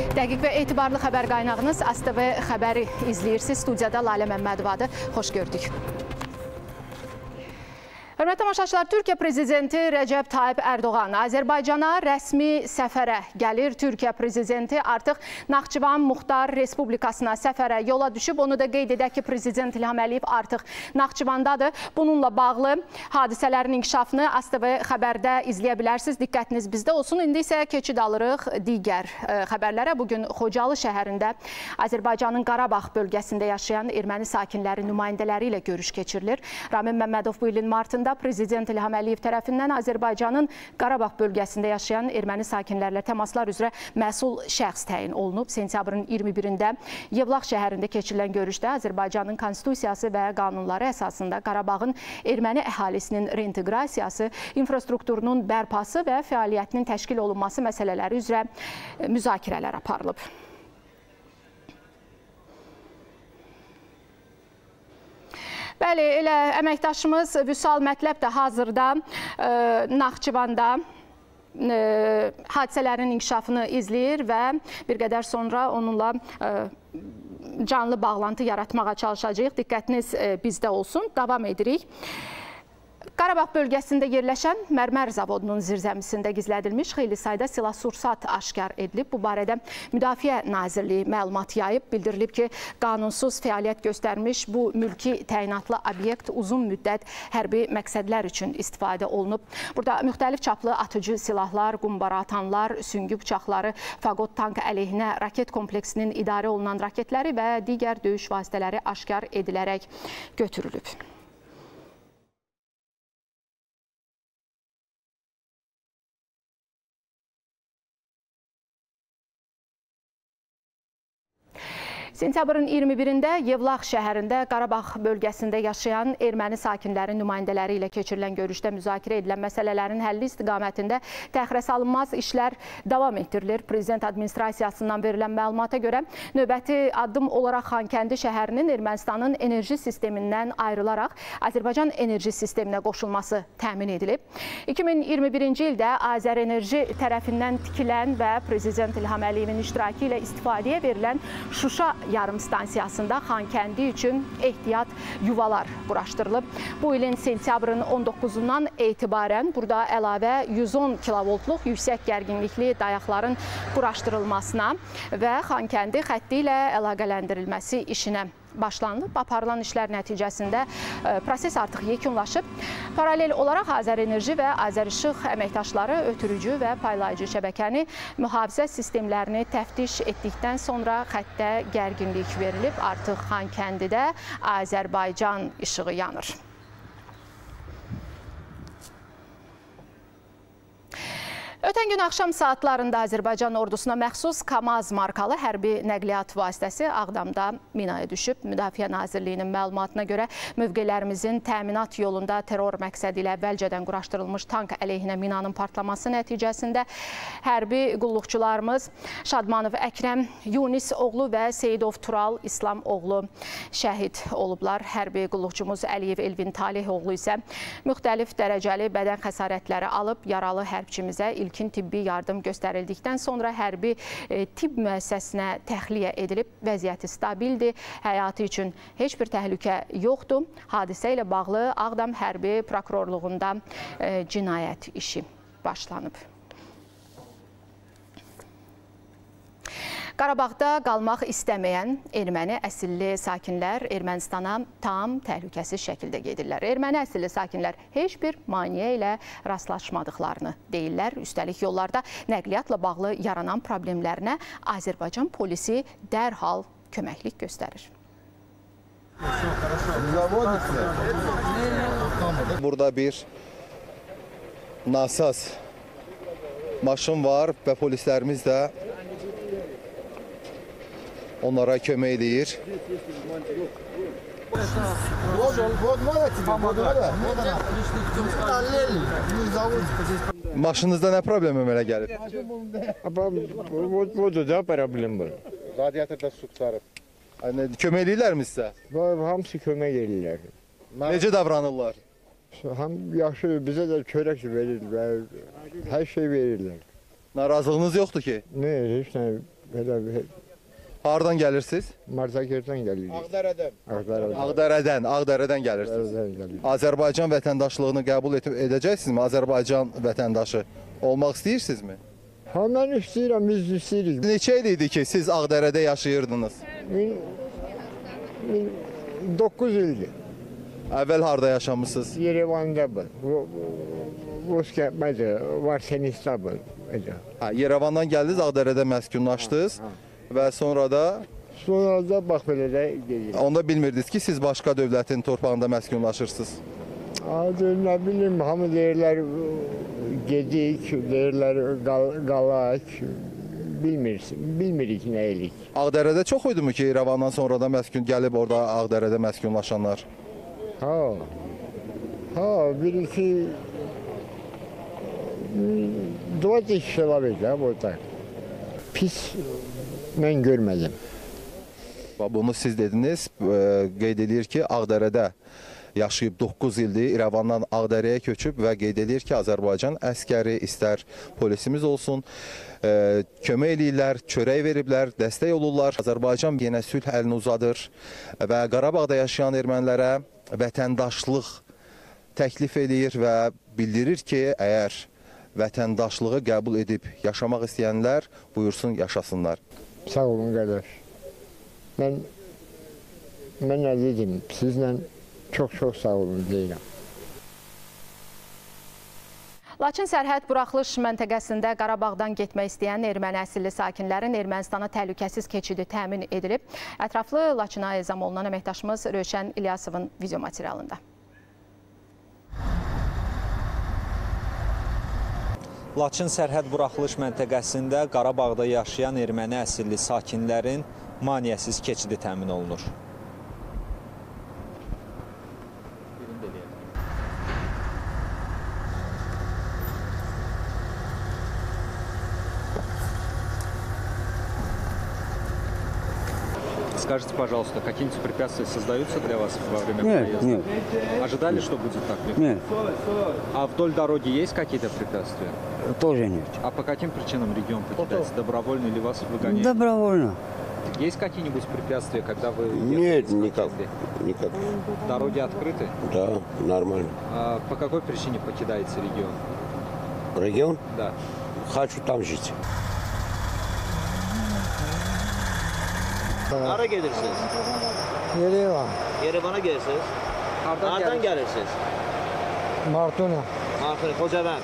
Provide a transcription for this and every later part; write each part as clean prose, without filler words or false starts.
Dəqiq və etibarlı xəbər qaynağınız ASTV xəbəri izləyirsiniz. Studiyada Lalə Məmmədovadır. Xoş gördük. Hörmətli tamaşaçılar, Türkiyə Prezidenti Rəcəb Tayyip Ərdoğan Azərbaycana rəsmi səfərə gəlir. Türkiyə Prezidenti artıq Naxçıvan Muxtar Respublikasına səfərə yola düşüb. Onu da qeyd edək ki, Prezident İlham Əliyev artıq Naxçıvandadır. Bununla bağlı hadisələrin inkişafını ASTV xəbərdə izləyə bilərsiniz. Diqqətiniz bizdə olsun. İndi isə keçid alırıq digər xəbərlərə. Bugün Xocalı şəhərində Azərbaycanın Qarabağ bölgəsində yaşayan erməni sakinləri nümayəndələri ilə görüş keçirilir. Ramin Məmmədov bu ilin martında Prezident İlham Əliyev tərəfindən Azərbaycanın Qarabağ bölgəsində yaşayan erməni sakinlərlə təmaslar üzrə məsul şəxs təyin olunub. Sentyabrın 21-də Yevlax şəhərində keçirilən görüşdə Azərbaycanın konstitusiyası və qanunları əsasında Qarabağın erməni əhalisinin reinteqrasiyası, infrastrukturunun bərpası və fəaliyyətinin təşkil olunması məsələləri üzrə müzakirələr aparılıb. Bəli, elə əməkdaşımız Vüsal Mətləb də hazırda Naxçıvanda hadisələrin inkişafını izləyir və bir qədər sonra onunla canlı bağlantı yaratmağa çalışacağıq. Diqqətiniz bizdə olsun. Davam edirik. Qarabağ bölgəsində yerləşən mərmər zavodunun zirzəmisində gizlədilmiş xeyli sayda silah-sursat aşkar edilib. Bu barədə Müdafiə Nazirliyi məlumat yayıb. Bildirilib ki, qanunsuz fəaliyyət göstərmiş bu mülki təyinatlı obyekt uzun müddət hərbi məqsədlər üçün istifadə olunub. Burada müxtəlif çaplı atıcı silahlar, qumbara atanlar, süngü bıçaqları, faqot tank əleyhinə raket kompleksinin idarə olunan raketləri və digər döyüş vasitələri aşkar edilərək götürülüb. Sentyabrın 21-də Yevlax şəhərində Qarabağ bölgəsində yaşayan erməni sakinləri nümayəndələri ilə keçirilən görüşdə müzakirə edilən məsələlərin həlli istiqamətində təxirəsalınmaz işlər davam etdirilir. Prezident administrasiyasından verilən məlumata görə növbəti addım olaraq Xankəndi şəhərinin Ermənistanın enerji sistemindən ayrılaraq Azərbaycan enerji sisteminə qoşulması təmin edilib. 2021-ci ildə Azərenerji tərəfindən tikilən və Prezident İlham Əliyevin iştirakı ilə istifadəyə verilən Şuşa yarım stansiyasında Xankəndi üçün ehtiyat yuvalar quraşdırılıb. Bu ilin sentyabrın 19-dan etibarən burada əlavə 110 kilovoltluq yüksək gərginlikli dayaqların quraşdırılmasına və Xankəndi xətti ilə əlaqələndirilməsi işinə başlanılıb. Aparılan işlər nəticəsində proses artıq yekunlaşıb. Paralel olaraq Azərenerji və Azərişıq əməkdaşları ötürücü və paylayıcı şəbəkəni mühafizə sistemlərini təftiş etdikdən sonra xəttə gərginlik verilib. Artıq Xankəndidə Azərbaycan işığı yanır. Ötən gün axşam saatlarında Azərbaycan ordusuna məxsus KAMAZ markalı hərbi nəqliyyat vasitəsi Ağdamda minaya düşüb. Müdafiə Nazirliyinin məlumatına görə mövqelərimizin təminat yolunda terror məqsədi ilə əvvəlcədən quraşdırılmış tank əleyhinə minanın partlaması nəticəsində hərbi qulluqçularımız Şadmanov Əkrəm Yunis oğlu və Seyidov Tural İslam oğlu şəhid olublar. Hərbi qulluqçumuz Əliyev Elvin Talih oğlu isə müxtəlif dərəcəli bədən xəsarətləri alıb, yaralı hərbçimizə ilkin tibbi yardım göstərildikdən sonra hərbi tibb müəssisəsinə təxliyə edilib. Vəziyyəti stabildir, həyatı üçün heç bir təhlükə yoxdur. Hadisə ilə bağlı Ağdam Hərbi Prokurorluğunda cinayət işi başlanıb. Qarabağda qalmaq istəməyən erməni əsilli sakinlər Ermənistana tam təhlükəsiz şəkildə gedirlər. Erməni əsilli sakinlər heç bir maneə ilə rastlaşmadıqlarını deyirlər. Üstəlik yollarda nəqliyyatla bağlı yaranan problemlərinə Azərbaycan polisi dərhal köməklik göstərir. Burada bir nasaz maşın var və polislərimiz də onlara kömək edir. Maşınızda nə problem əmələ gəlib? Budur da problem var. Radiatorda su tutarıb. Kömək edirlərmi sizə? Hamısı kömək edirlər. Necə davranırlar? Yaxşı, bizə də çörək verirlər, hər şey verirlər. Narazılığınız yoxdur ki? Ne, heç nə. Belə bir Hardan gəlirsiniz? Marsakirdən gəlirik. Ağdərədən. Ağdərədən. Ağdərədən gəlirsiniz. Ağdərədən gəlirik. Azərbaycan vətəndaşlığını qəbul edəcəksinizmi? Azərbaycan vətəndaşı olmaq istəyirsinizmi? Ha, mən istəyirəm, biz istəyirik. Neçə il idi ki, siz Ağdərədə yaşayırdınız? 9 ildir. Əvvəl harda yaşamısınız? Yerevanda bu. Ruskiya, Varsenista bu. Yerevandan gəldiniz, Ağdərədə məskunlaşdınız və sonra da Sonra da bax belə də gedirik. onda bilmirdiniz ki, siz başqa dövlətin torpağında məskunlaşırsınız. Nə bilim, hamı deyirlər gedik, deyirlər qalaq, bilmirik nə elik. Ağdərədə çox idi mu ki, Yerevandan sonra da məskun gəlib orada Ağdərədə məskunlaşanlar? Bir-iki dua dişələr idi burada. Pis mən görmədim. Bunu siz dediniz, qeyd edir ki, Ağdərədə yaşayıb 9 ildir, İrəvandan Ağdərəyə köçüb və qeyd edir ki, Azərbaycan əskəri, istər polisimiz olsun, kömək eləyirlər, çörək veriblər, dəstək olurlar. Azərbaycan yenə sülh əlini uzadır və Qarabağda yaşayan ermənilərə vətəndaşlıq təklif edir və bildirir ki, əgər vətəndaşlığı qəbul edib yaşamaq istəyənlər buyursun, yaşasınlar. Sağ olun qardaş. Mən nə dedim, sizlə çox sağ olun deyirəm. Laçın sərhəd buraxılış məntəqəsində Qarabağdan getmək istəyən erməni əsilli sakinlərin Ermənistana təhlükəsiz keçidi təmin edilib. Ətraflı Laçına ezam olunan əməkdaşımız Rövşən İlyasovun video materialında. Laçın sərhəd buraxılış məntəqəsində Qarabağda yaşayan erməni əsilli sakinlərin maneəsiz keçidi təmin olunur. Скажите, пожалуйста, какие-нибудь препятствия создаются для вас во время проезда? Нет. Ожидали, что будет так легко? Нет, А вдоль дороги есть какие-то препятствия? тоже нет. А по каким причинам регион покидается? Добровольно или вас выгоняют? Добровольно. Есть какие-нибудь препятствия, когда вы... Нет, едете в никак. поезде? Никак. Дороги открыты? Да, нормально. А по какой причине покидаете регион? Регион? Да. Хочу там жить. Hara gelirsiniz? Yerevan, Yerevan'a gelirsiniz. Nereden gelirsiniz? Martuna. Martini, Kocavənd.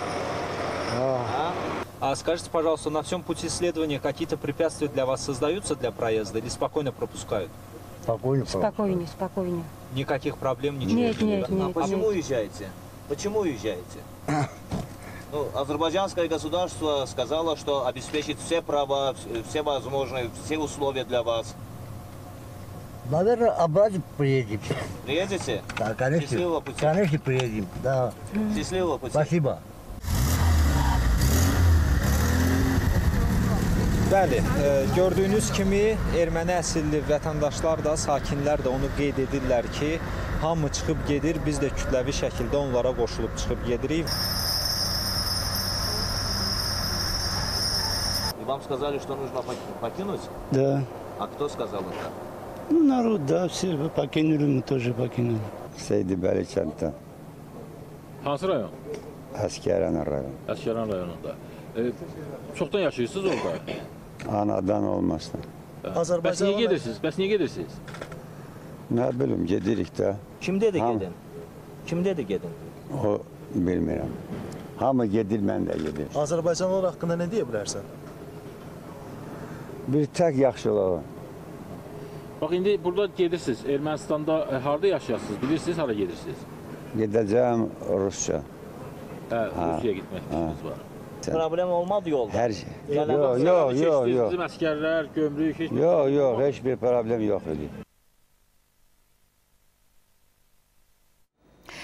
А скажите, пожалуйста, на всем пути следования какие-то препятствия для вас создаются для проезда или спокойно пропускают? Спокойно. Спокойнее. Никаких проблем, ничего? Нет. А почему уезжаете? Почему уезжаете? Ну, азербайджанское государство сказало, что обеспечит все права, все возможные, все условия для вас. Наверное, обратно приедем. Приедете? Да, конечно. Счастливого пути. Конечно, приедем. Да. Счастливого пути. Спасибо. Bəli, gördüyünüz kimi erməni əsilli vətəndaşlar da, sakinlər də onu qeyd edirlər ki, hamı çıxıb gedir, biz də kütləvi şəkildə onlara qoşulub çıxıb gedirik. Вам сказали, что нужно покинуть? Да. А кто сказал это? Ну, народ, да, все покинули, мы тоже покинули. Seydi Bəli kənddən, Hansı rayon? Əskərən rayon. Əskəran rayonunda. Çoxdan yaşayırsınız orada? Anadan olmasın. Bəs niyə gedirsiniz? Nə bilim, gedirik də. Kim dedi Ham. gedin? Kim dedi gedin? O bilmirəm. Hamı gedir, mən də gedir. Azərbaycanlılar haqqında nə deyə bilərsən? Bir tək yaxşılığı. Bax, indi burada gedirsiniz. Ermənistanda harada yaşayasınız? Bilirsiniz, hara gedirsiniz? Gedəcəm Rusça. Rusiyaya gitmək fikriniz var. Problem olmadı yolda. Hər şey. Keçdiniz, Yox. Bizim əskərlər, gömrük, heç Yox, heç bir problem yox idi.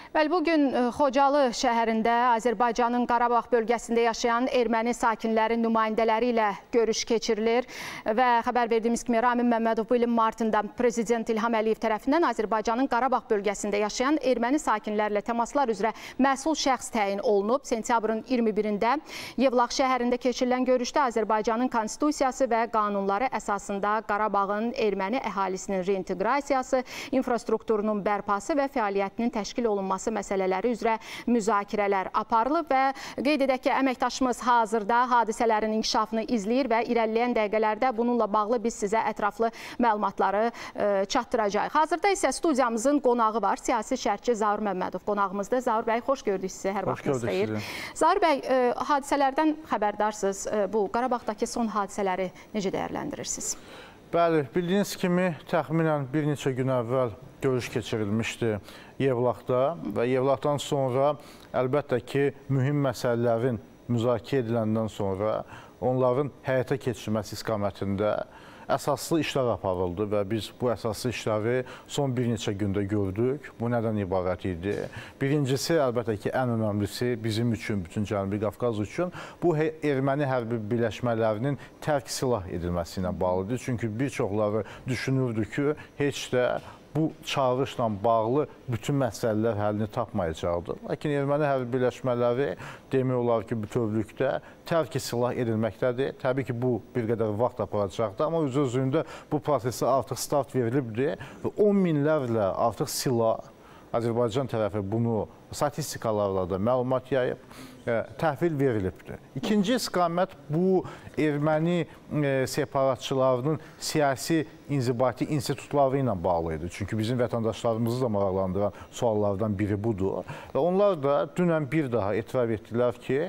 Bəli, bugün Xocalı şəhərində Azərbaycanın Qarabağ bölgəsində yaşayan erməni sakinlərin nümayəndələri ilə görüş keçirilir və xəbər verdiyimiz kimi Ramin Məmmədov bu ilin martında Prezident İlham Əliyev tərəfindən Azərbaycanın Qarabağ bölgəsində yaşayan erməni sakinlərlə təmaslar üzrə məsul şəxs təyin olunub. Sentyabrın 21-də Yevlax şəhərində keçirilən görüşdə Azərbaycanın konstitusiyası və qanunları əsasında Qarabağın erməni əhalisinin reinteqrasiyası, infrastrukturunun bərpası və fəaliyyətinin təşkil olunması məsələləri üzrə müzakirələr aparılıb və qeyd edək ki, əməkdaşımız hazırda hadisələrin inkişafını izləyir və irəliləyən dəqiqələrdə bununla bağlı biz sizə ətraflı məlumatları çatdıracağıq. Hazırda isə studiyamızın qonağı var, siyasi şərhçi Zaur Məmmədov qonağımızda. Zaur bəy, xoş gördük sizi, hər vaxtınız xeyir. Zaur bəy, hadisələrdən xəbərdarsınız. Bu Qarabağdakı son hadisələri necə dəyərləndirirsiniz? Bəli, bildiyiniz kimi təxminən bir neçə gün əvvəl görüş keçirilmişdi Yevlaxda və Yevlaxdan sonra əlbəttə ki, mühüm məsələlərin müzakirə ediləndən sonra onların həyata keçirilməsi istiqamətində əsaslı işlər aparıldı və biz bu əsaslı işləri son bir neçə gündə gördük. Bu nədən ibarət idi? Birincisi, əlbəttə ki, ən önəmlisi bizim üçün, bütün Cənubi Qafqaz üçün bu erməni hərbi birləşmələrinin tərk silah edilməsi ilə bağlıdır. Çünki bir çoxları düşünürdü ki, heç də bu çağırışla bağlı bütün məsələlər həllini tapmayacaqdır. Lakin erməni hərbi birləşmələri demək olar ki, bütövlükdə tərk silah edilməkdədir. Təbii ki, bu bir qədər vaxt aparacaqdır, amma öz-özlüyündə bu prosesə artıq start verilibdir və 10 minlərlə artıq silah, Azərbaycan tərəfi bunu statistikalarla da məlumat yayıb, təhvil verilibdir. İkinci istiqamət bu erməni separatçılarının siyasi inzibati institutları ilə bağlı idi. Çünki bizim vətəndaşlarımızı da maraqlandıran suallardan biri budur. Və onlar da dünən bir daha etiraf etdilər ki,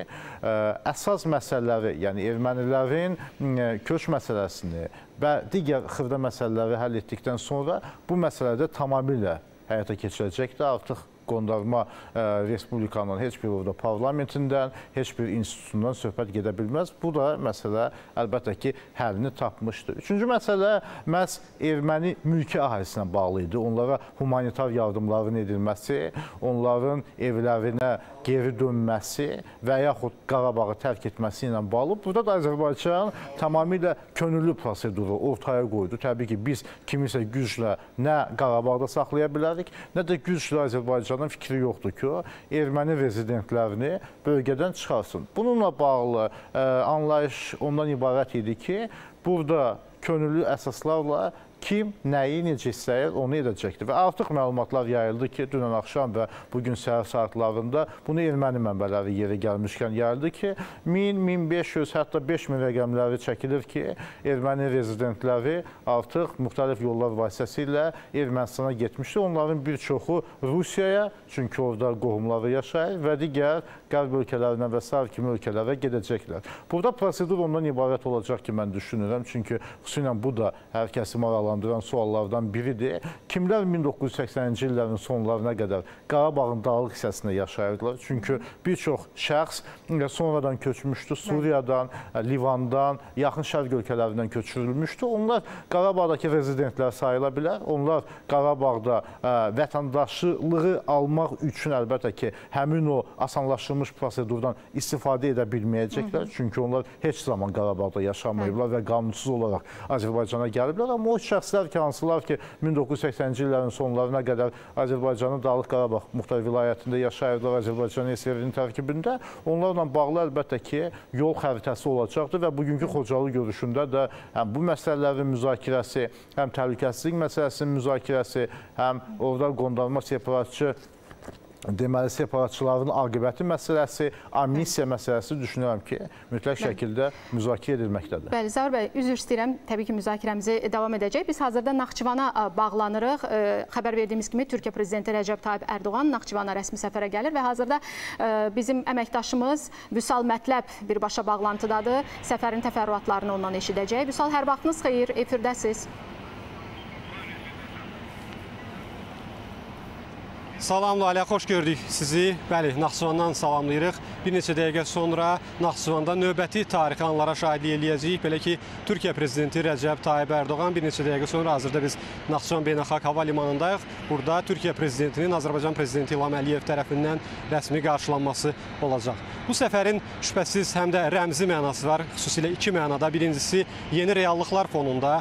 əsas məsələləri, yəni ermənilərin köç məsələsini və digər xırda məsələləri həll etdikdən sonra bu məsələdə tamamilə həyata keçirəcəkdir. Artıq qondarma Respublikanın heç bir orada parlamentindən, heç bir institutundan söhbət gedə bilməz. Bu da məsələ əlbəttə ki, həllini tapmışdır. Üçüncü məsələ məhz erməni mülki əhalisinə bağlı idi. Onlara humanitar yardımların edilməsi, onların evlərinə geri dönməsi və yaxud Qarabağı tərk etməsi ilə bağlı. Burada da Azərbaycan tamamilə könüllü proseduru ortaya qoydu. Təbii ki, biz kimisə güclə nə Qarabağda saxlaya bilərik, nə də güclə Azərbaycanın fikri yoxdur ki, erməni rezidentlərini bölgədən çıxarsın. Bununla bağlı anlayış ondan ibarət idi ki, burada könüllü əsaslarla kim nəyi necə istəyir, onu edəcəkdir. Və artıq məlumatlar yayıldı ki, dünən axşam və bugün səhər saatlarında bunu erməni mənbələri yeri gəlmişkən yayıldı ki, 1000, 1500, hətta 5000 rəqəmləri çəkilir ki, erməni rezidentləri artıq müxtəlif yollar vasitəsilə Ermənistana getmişdir. Onların bir çoxu Rusiyaya, çünki orada qohumları yaşayır və digər qərb ölkələrinə və sair kimi ölkələrə gedəcəklər. Burada prosedur ondan ibarət olacaq ki, mən düşünürəm. Çünki xüsusən bu da hər kəsi maraqlandıran suallardan biridir. Kimlər 1980-ci illərin sonlarına qədər Qarabağın dağlıq hissəsində yaşayırdılar? Çünki bir çox şəxs sonradan köçmüşdü. Suriyadan, Livandan, yaxın şərq ölkələrindən köçürülmüşdü. Onlar Qarabağdakı rezidentlər sayıla bilər. Onlar Qarabağda vətəndaşlığı almaq üçün əlbəttə ki, həmin o asanlaşdırılmış prosedurdan istifadə edə bilməyəcəklər. Çünki onlar heç zaman Qarabağda yaşamayıblar və qanunsuz olaraq Azərbaycana gəliblər. Amma o şəxslər ki, hansılar ki, 1980-ci illərin sonlarına qədər Azərbaycanın Dağlıq Qarabağ muxtar vilayətində yaşayırdılar, Azərbaycan SSR-nin tərkibində, onlarla bağlı əlbəttə ki, yol xəritəsi olacaqdır və bugünkü Xocalı görüşündə də həm bu məsələlərin müzakirəsi, həm təhlükəsizlik məsələsinin müzakirəsi, həm orada qondarma separatçı deməli, separatçıların aqibəti məsələsi, amnistiya məsələsi düşünürəm ki, mütləq şəkildə müzakirə edilməkdədir. Bəli, Zaur bəy, üzr istəyirəm. Təbii ki, müzakirəmizi davam edəcək. Biz hazırda Naxçıvana bağlanırıq. Xəbər verdiyimiz kimi, Türkiyə Prezidenti Rəcəb Tayyip Ərdoğan Naxçıvana rəsmi səfərə gəlir və hazırda bizim əməkdaşımız Vüsal Mətləb birbaşa bağlantıdadır. Səfərin təfərrüatlarını ondan eşidəcək. Vüsal, hər vaxtınız xeyir, efirdəsiz. Salam Lalə, xoş gördük sizi. Bəli, Naxçıvandan salamlayırıq. bir neçə dəqiqə sonra Naxçıvanda növbəti tarixi anlara şahidlik eləyəcəyik. Belə ki, Türkiyə Prezidenti Rəcəb Tayyib Ərdoğan bir neçə dəqiqə sonra hazırda biz Naxçıvan Beynəlxalq Hava Limanındayıq. Burada Türkiyə Prezidentinin Azərbaycan Prezidenti İlham Əliyev tərəfindən rəsmi qarşılanması olacaq. Bu səfərin şübhəsiz həm də rəmzi mənası var, xüsusilə iki mənada. Birincisi, yeni reallıqlar fonunda,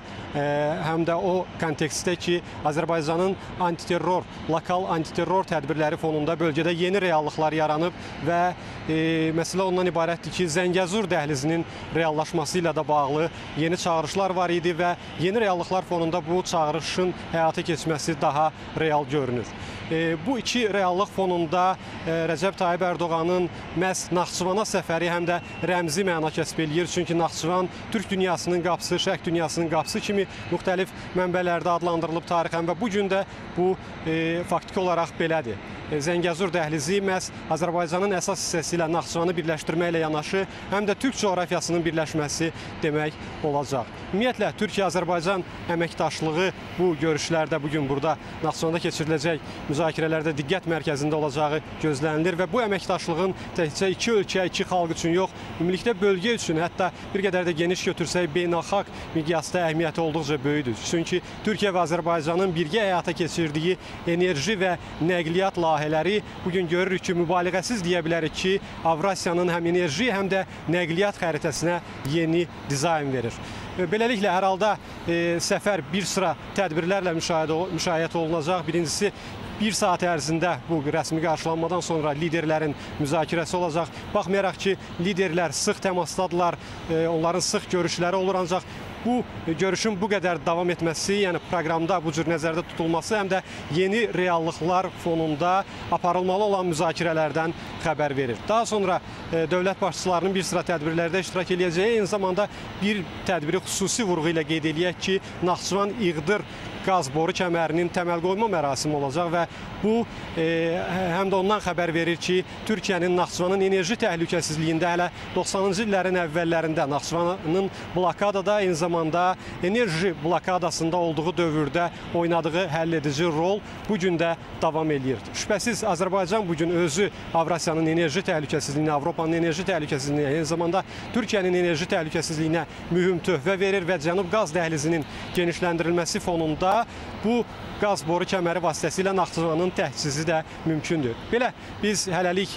həm də o kontekstdə ki, Azərbaycanın antiterror, lokal antiterror tədbirləri fonunda bölgədə yeni reallıqlar yaranıb və məsələ ondan ibarətdir ki, Zəngəzur dəhlizinin reallaşması ilə də bağlı yeni çağırışlar var idi və yeni reallıqlar fonunda bu çağırışın həyata keçməsi daha real görünür. Bu iki reallıq fonunda Rəcəb Tayyib Ərdoğanın məhz Naxçıvana səfəri həm də rəmzi məna kəsb eləyir. Çünki Naxçıvan Türk dünyasının qapısı, Şərq dünyasının qapısı kimi müxtəlif mənbələrdə adlandırılıb tarixən və bu gün də bu faktiki olaraq belədir. Zəngəzur dəhlizi məhz Azərbaycanın əsas hissəsi ilə Naxçıvanı birləşdirməklə yanaşı, həm də Türk coğrafiyasının birləşməsi demək olacaq. Ümumiyyətlə, Türkiyə-Azərbaycan əməkdaşlığı bu görüşlərdə bugün burada Naxçıvanda keçiriləcək müzakirələrdə diqqət mərkəzində olacağı gözlənilir və bu əməkdaşlığın təkcə iki ölkə, iki xalq üçün yox, ümumilikdə bölgə üçün, hətta bir qədər də geniş götürsək, beynəlxalq miqyasda əhəmiyyəti olduqca böyüdür. Çünki Türkiyə və Azərbaycanın birgə həyata keçirdiyi enerji və nəqliyyat layihələri bugün görürük ki, mübaliğəsiz deyə bilərik ki, Avrasiyanın həm enerji, həm də nəqliyyat xəritəsinə yeni dizayn verir. Beləliklə, hər halda səfər bir sıra tədbirlərlə müşayiət olunacaq. Birincisi, bir saat ərzində bu rəsmi qarşılanmadan sonra liderlərin müzakirəsi olacaq. Baxmayaraq ki, liderlər sıx təmasdadırlar, onların sıx görüşləri olur, ancaq bu görüşün bu qədər davam etməsi, yəni proqramda bu cür nəzərdə tutulması həm də yeni reallıqlar fonunda aparılmalı olan müzakirələrdən xəbər verir. Daha sonra dövlət başçılarının bir sıra tədbirlərdə iştirak edəcəyi, eyni zamanda bir tədbiri xüsusi vurğu ilə qeyd eləyək ki, Naxçıvan İğdır qaz boru kəmərinin təməl qoyma mərasimi olacaq və bu həm də ondan xəbər verir ki, Türkiyənin Naxçıvanın enerji təhlükəsizliyində hələ 90-cı illərin əvvəllərində Naxçıvanın blokadada, eyni zamanda enerji blokadasında olduğu dövrdə oynadığı həll edici rol bugün də davam edir. Şübhəsiz Azərbaycan bugün özü Avrasiyanın enerji təhlükəsizliyinə, Avropanın enerji təhlükəsizliyinə, eyni zamanda Türkiyənin enerji təhlükəsizliyinə mühüm töhfə verir və Cənub qaz dəhlizinin genişləndirilməsi fonunda bu qaz boru kəməri vasitəsilə Naxçıvanın təchizatı da mümkündür. Belə biz hələlik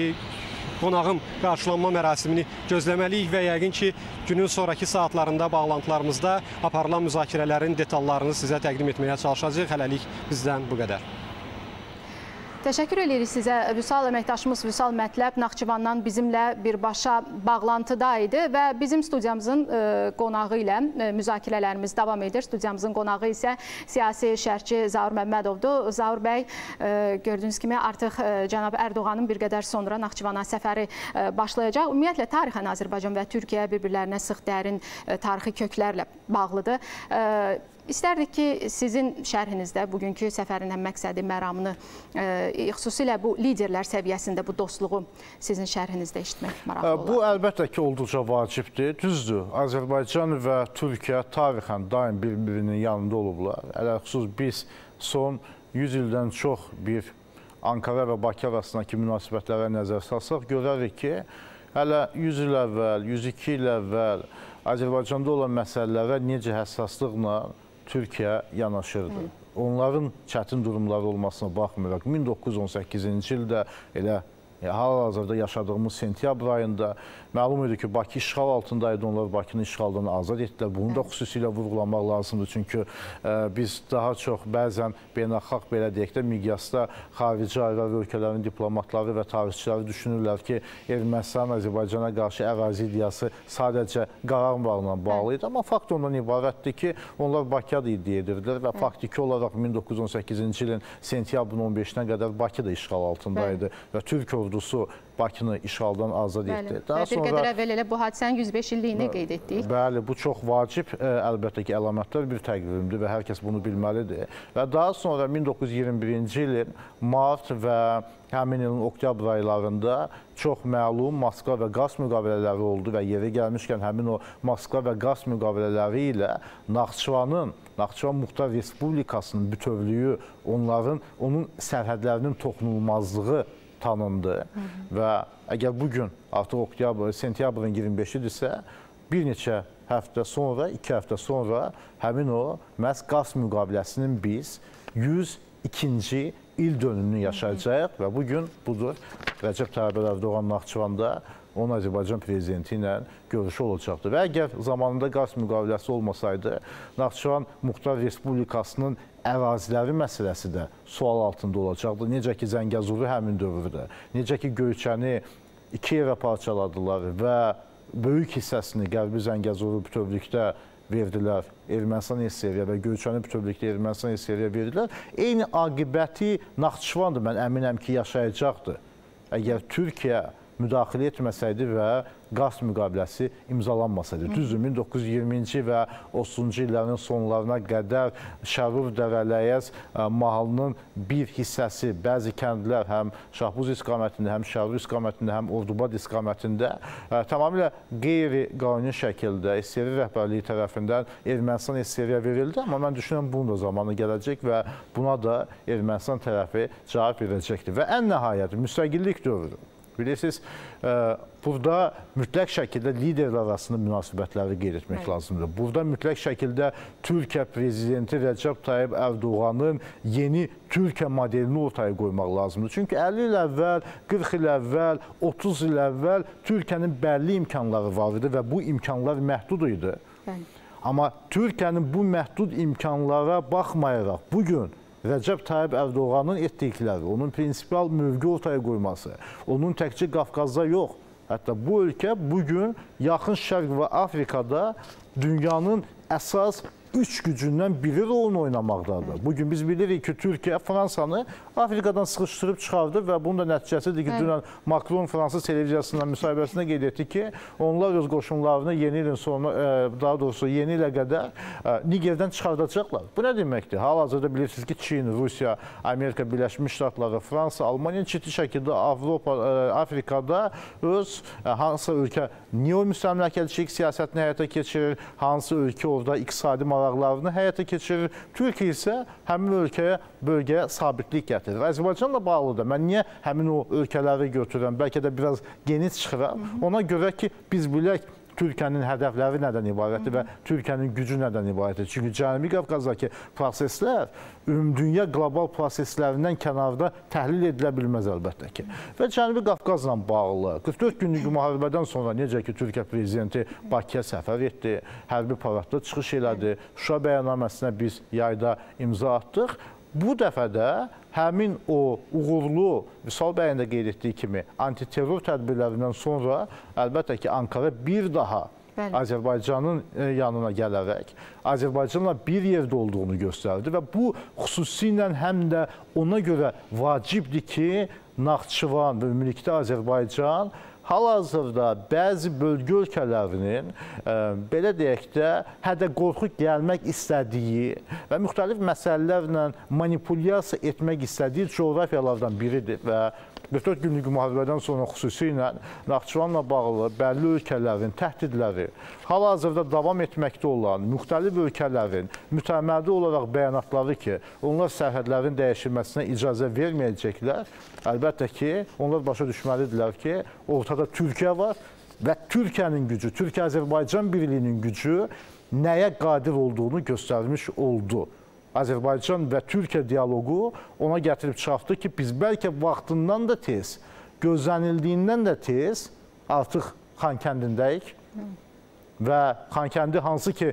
qonağın qarşılanma mərasimini gözləməliyik və yəqin ki, günün sonraki saatlarında bağlantılarımızda aparılan müzakirələrin detallarını sizə təqdim etməyə çalışacağıq. Hələlik bizdən bu qədər. Təşəkkür edirik sizə. Vüsal əməkdaşımız Vüsal Mətləb Naxçıvandan bizimlə birbaşa bağlantıda idi və bizim studiyamızın qonağı ilə müzakirələrimiz davam edir. Studiyamızın qonağı isə siyasi şərhçi Zaur Məmmədovdur. Zaur bəy, gördüyünüz kimi artıq cənab Ərdoğanın bir qədər sonra Naxçıvana səfəri başlayacaq. Ümumiyyətlə, tarixən Azərbaycan və Türkiyə bir-birlərinə sıx dərin tarixi köklərlə bağlıdır. İstərdik ki, sizin şərhinizdə bugünkü səfərin həm məqsədi, məramını, xüsusilə bu liderlər səviyyəsində bu dostluğu sizin şərhinizdə eşitmək maraqlı olar. Bu əlbəttə ki, olduqca vacibdir. Düzdür, Azərbaycan və Türkiyə tarixən daim bir-birinin yanında olublar. Ələlxüsus biz son 100 ildən çox bir Ankara və Bakı arasındakı münasibətlərə nəzər salsaq, görərik ki, hələ 100 il əvvəl, 102 il əvvəl Azərbaycanda olan məsələlərə necə həssaslıqla Türkiyə yanaşırdı. Onların çətin durumları olmasına baxmayaraq 1918-ci ildə elə hal-hazırda yaşadığımız sentyabr ayında məlum idi ki, Bakı işğal altındaydı, onlar Bakını işğaldan azad etdilər. Bunu da xüsusilə vurğulamaq lazımdır. Çünki biz daha çox bəzən beynəlxalq belə deyək də miqyasda xarici ayrı ölkələrin diplomatları və tarixçiləri düşünürlər ki, Ermənistan Azərbaycana qarşı ərazi iddiası sadəcə Qarabağla bağlı idi. Amma fakt ondan ibarətdir ki, onlar Bakıda iddia edirdilər və faktiki olaraq 1918-ci ilin sentyabrın 15-nə qədər Bakı da işğal altındaydı və Türk ordusu Bakını işğaldan azad etdi. Bir qədər əvvəl elə bu hadisənin 105 illiyini qeyd etdik. Bəli, bu çox vacib, əlbəttə ki, əlamətlər bir təqvimdir və hər kəs bunu bilməlidir. Və daha sonra 1921-ci ilin mart və həmin ilin oktyabr aylarında çox məlum Moskva və qaz müqavilələri oldu və yeri gəlmişkən həmin o Moskva və qaz müqavilələri ilə Naxçıvan Muxtar Respublikasının bütövlüyü, onun sərhədlərinin toxunulmazlığı tanındı və əgər bugün artıq sentyabrın 25-dirsə, bir neçə həftə sonra, 2 həftə sonra həmin o məhz qaz müqaviləsinin biz 102-ci il dönümünü yaşayacaq və bugün budur Rəcəb Tayyib Ərdoğan Naxçıvanda onun Azərbaycan prezidenti ilə görüşü olacaqdır. Və əgər zamanında qaz müqaviləsi olmasaydı, Naxçıvan Muxtar Respublikasının əraziləri məsələsi də sual altında olacaqdı. Necə ki, Zəngəzuru həmin dövrdə, necə ki, Göyçəni 2 yerə parçaladılar və böyük hissəsini Qərbi Zəngəzuru bütövlükdə verdilər Ermənistan SSR və Göyçəni bütövlükdə Ermənistan SSR verdilər. Eyni aqibəti Naxçıvandır, mən əminəm ki, yaşayacaqdır. Əgər Türkiyə müdaxilə etməsəydi və qaz müqaviləsi imzalanmasaydı. Düzdür, 1920-ci və 30-cu illərin sonlarına qədər Şərur Dərələyəz mahalının bir hissəsi, bəzi kəndlər həm Şahbuz istiqamətində, həm Şərur istiqamətində, həm Ordubad istiqamətində tamamilə qeyri-qanuni şəkildə SSR rəhbərliyi tərəfindən Ermənistan SSR-yə verildi. Amma mən düşünürəm, bunun da zamanı gələcək və buna da Ermənistan tərəfi cavab verəcəkdir. Və ən nəhayət, müstəqillik dövrü. Bilirsiniz, burada mütləq şəkildə liderlər arasında münasibətləri qeyd etmək lazımdır. Burada mütləq şəkildə Türkiyə prezidenti Rəcəb Tayyib Ərdoğanın yeni Türkiyə modelini ortaya qoymaq lazımdır. Çünki 50 il əvvəl, 40 il əvvəl, 30 il əvvəl Türkiyənin bəlli imkanları var idi və bu imkanlar məhdud idi. Amma Türkiyənin bu məhdud imkanlara baxmayaraq bugün Rəcəb Tayyib Ərdoğanın etdikləri, onun prinsipal mövqe ortaya qoyması, onun təkcə Qafqazda yox, hətta bu ölkə bugün Yaxın Şərq və Afrikada dünyanın əsas 3 gücündən biri rolunu oynamaqdadır. Bugün biz bilirik ki, Türkiyə Fransanı Afrikadan sıxışdırıb çıxardı və bunun da nəticəsidir ki, dünən Macron Fransız televiziyasından müsahibəsində qeyd etdi ki, onlar öz qoşunlarını yeni ilin sonu, daha doğrusu yeni ilə qədər Nigerdən çıxardacaqlar. Bu nə deməkdir? Hal-hazırda bilirsiniz ki, Çin, Rusiya, Amerika Birləşmiş Ştatları, Fransa, Almaniya ciddi şəkildə Afrikada öz hansı ölkə neo-müstəmləkəçilik siyasətini həyata keçirir, hansı ölkə orada iqtisadi maraqlarını həyata keçirir. Türkiyə isə həmin bölgəyə sabitlik gətirir. Azərbaycanla bağlıdır. Mən niyə həmin o ölkələri götürürəm? Bəlkə də biraz geniş çıxıram. Ona görə ki, biz bilək Türkiyənin hədəfləri nədən ibarətdir və Türkiyənin gücü nədən ibarətdir. Çünki Cənubi Qafqazdakı proseslər ümumdünya qlobal proseslərindən kənarda təhlil edilə bilməz əlbəttə ki. Və Cənubi Qafqazla bağlı 44 günlük müharibədən sonra necə ki, Türkiyə prezidenti Bakıya səfər etdi, hərbi paradda çıxış elədi, Şuşa bəyannaməsinə biz yayda imza atdıq. Bu dəfə də həmin o uğurlu, Vüsal bəyin də qeyd etdiyi kimi antiterror tədbirlərindən sonra əlbəttə ki, Ankara bir daha Azərbaycanın yanına gələrək Azərbaycanla bir yerdə olduğunu göstərdi və bu xüsusilə həm də ona görə vacibdir ki, Naxçıvan və ümumilikdə Azərbaycan hal-hazırda bəzi bölgə ölkələrinin belə deyək də hədə-qorxu gəlmək istədiyi və müxtəlif məsələlərlə manipulyasiya etmək istədiyi coğrafiyalardan biridir və 44 günlük müharibədən sonra xüsusilə Naxçıvanla bağlı bəlli ölkələrin təhdidləri, hal-hazırda davam etməkdə olan müxtəlif ölkələrin mütəmmədi olaraq bəyanatları ki, onlar sərhədlərin dəyişilməsinə icazə verməyəcəklər, əlbəttə ki, onlar başa düşməlidirlər ki, ortada Türkiyə var və Türkiyənin gücü, Türkiyə-Azərbaycan birliyinin gücü nəyə qadir olduğunu göstərmiş oldu. Azərbaycan və Türkiyə dialoqu ona gətirib çıxartdı ki, biz bəlkə vaxtından da tez, gözlənildiyindən də tez artıq Xankəndindəyik və Xankəndi hansı ki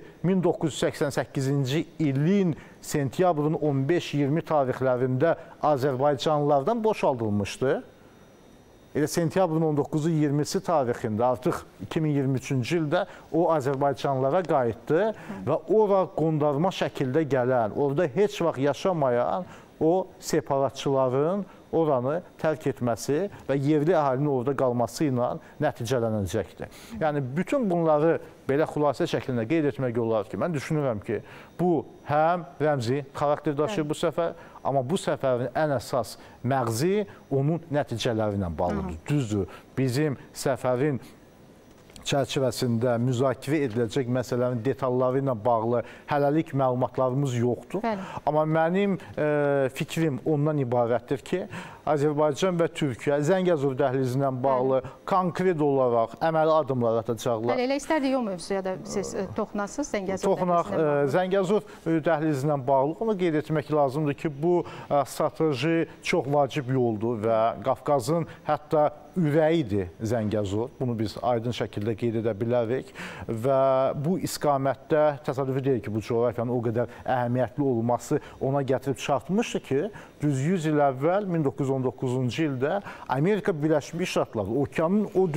1988-ci ilin sentyabrın 15-20 tarixlərində Azərbaycanlılardan boşaldılmışdı. Elə sentyabrın 19-u 20-si tarixində artıq 2023-cü ildə o Azərbaycanlılara qayıtdı və ora qondarma şəkildə gələn, orada heç vaxt yaşamayan o separatçıların oranı tərk etməsi və yerli əhalinin orada qalması ilə nəticələnəcəkdir. Yəni, bütün bunları belə xülasə şəklində qeyd etmək olar ki, mən düşünürəm ki, bu həm rəmzi xarakter daşıyır bu səfər, amma bu səfərin ən əsas məğzi onun nəticələri ilə bağlıdır. Düzdür, bizim səfərin çərçivəsində müzakirə ediləcək məsələnin detalları ilə bağlı hələlik məlumatlarımız yoxdur. Amma mənim fikrim ondan ibarətdir ki, Azərbaycan və Türkiyə Zəngəzur dəhlizinə bağlı konkret olaraq əməli addımlar atacaqlar. Elə istərdik o mövzuya da siz toxunasınız Zəngəzur dəhlizinə bağlı. Zəngəzur dəhlizinə bağlı onu qeyd etmək lazımdır ki, bu strateji çox vacib yoldur və Qafqazın hətta ürəyidir Zəngəzur. Bunu biz aydın şəkildə qeyd edə bilərik və bu istiqamətdə təsadüfi deyil ki, bu coğrafiyanın o qədər əhəmiyyətli olması ona gətirib çatmışdı ki, düz 100 il əvvəl 1919-cu ildə Amerika Birləşmiş Ştatları okeanın o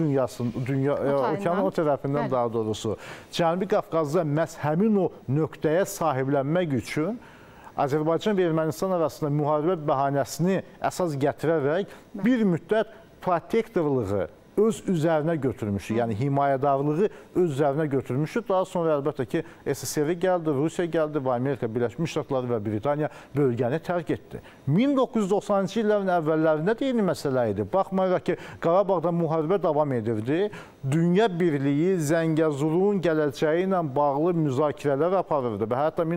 okeanın o tərəfindən daha doğrusu Cənubi Qafqazda məhz həmin o nöqtəyə sahiblənmək üçün Azərbaycan və Ermənistan arasında müharibə bəhanəsini əsas gətirərək bir müddət protektorluğu öz üzərinə götürmüşdü. Yəni himayədarlığı öz üzərinə götürmüşdü. Daha sonra əlbəttə ki, SSR gəldi, Rusiya gəldi və Amerika Birləşmiş Ştatları və Britaniya bölgəni tərk etdi. 1990-cı illərin əvvəllərində də eyni məsələ idi. Baxmayaraq ki, Qarabağda müharibə davam edirdi. Dünya Birliyi Zəngəzurun gələcəyi ilə bağlı müzakirələr aparırdı və hətta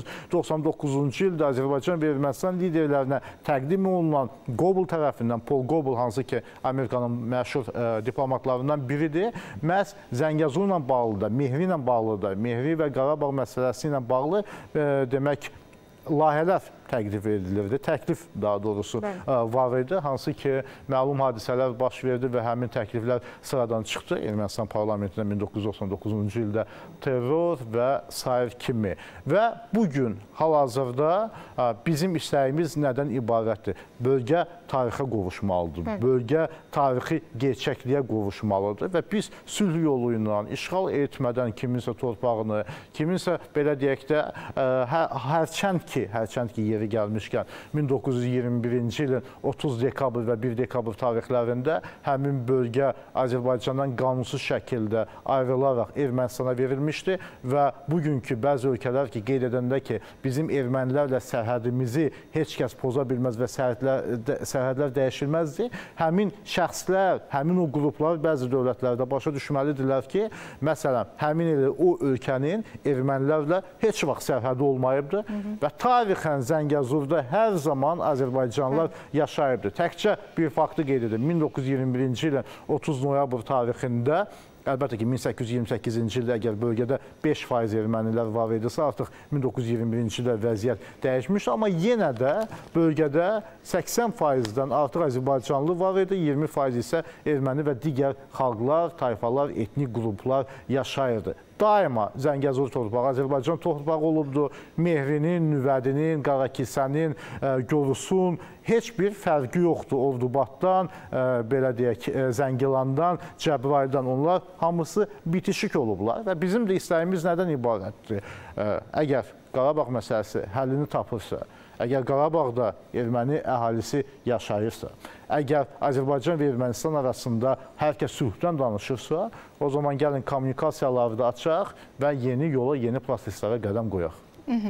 1999-cu ildə Azərbaycan və Ermənistan liderlərinə təqdim olunan Gobel tərəfindən, Paul Gobel, hansı ki, Amerikanın məşhur diplomatlarından biridir. Məhz Zəngəzurla bağlı da, Mehri ilə bağlı da, Mehri və Qarabağ məsələsi ilə bağlı demək layihələr təqdim edilirdi. Təklif daha doğrusu var idi. Hansı ki, məlum hadisələr baş verdi və həmin təkliflər sıradan çıxdı. Ermənistan parlamentində 1999-cu ildə terror və sair kimi. Və bugün hal-hazırda bizim istəyimiz nədən ibarətdir? Bölgə tarixə qovuşmalıdır. Bölgə tarixi gerçəkliyə qovuşmalıdır və biz sülh yolu ilə işğal etmədən kiminsə torpağını, kiminsə belə deyək də hərçənd ki yeri gəlmişkən 1921-ci ilin 30 dekabr və 1 dekabr tarixlərində həmin bölgə Azərbaycandan qanunsuz şəkildə ayrılaraq Ermənistana verilmişdi və bugünkü bəzi ölkələr ki, qeyd edəndə ki, bizim ermənilərlə sərhədimizi heç kəs poza bilməz və sərhədlər dəyişilməzdir. Həmin şəxslər, həmin o qruplar bəzi dövlətlərdə başa düşməlidirlər ki, məsələn, həmin il o ölkənin ermənilərlə heç vaxt sərhədi olmayıbdır və tarixən Zəngəzurda hər zaman Azərbaycanlılar yaşayıbdır. Təkcə bir faktı qeyd edim. 1921-ci ilin 30 noyabr tarixində, əlbəttə ki, 1828-ci ildə əgər bölgədə 5% ermənilər var idisə, artıq 1921-ci ildə vəziyyət dəyişmiş, amma yenə də bölgədə 80%-dən artıq Azərbaycanlı var idi, 20% isə erməni və digər xalqlar, tayfalar, etnik qruplar yaşayırdı. Daima Zəngəzur torpağı Azərbaycan torpağı olubdur. Mehrinin, Nüvədinin, Qarakilsənin, Gorusun heç bir fərqi yoxdur. Ordubaddan, belə deyək, Zəngilandan, Cəbrayıldan onlar hamısı bitişik olublar və bizim də istəyimiz nədən ibarətdir? Əgər Qarabağ məsələsi həllini tapırsa, əgər Qarabağda erməni əhalisi yaşayırsa, əgər Azərbaycan və Ermənistan arasında hər kəs sülhdən danışırsa, o zaman gəlin kommunikasiyaları da açaq və yeni yola, yeni proseslərə qədəm qoyaq.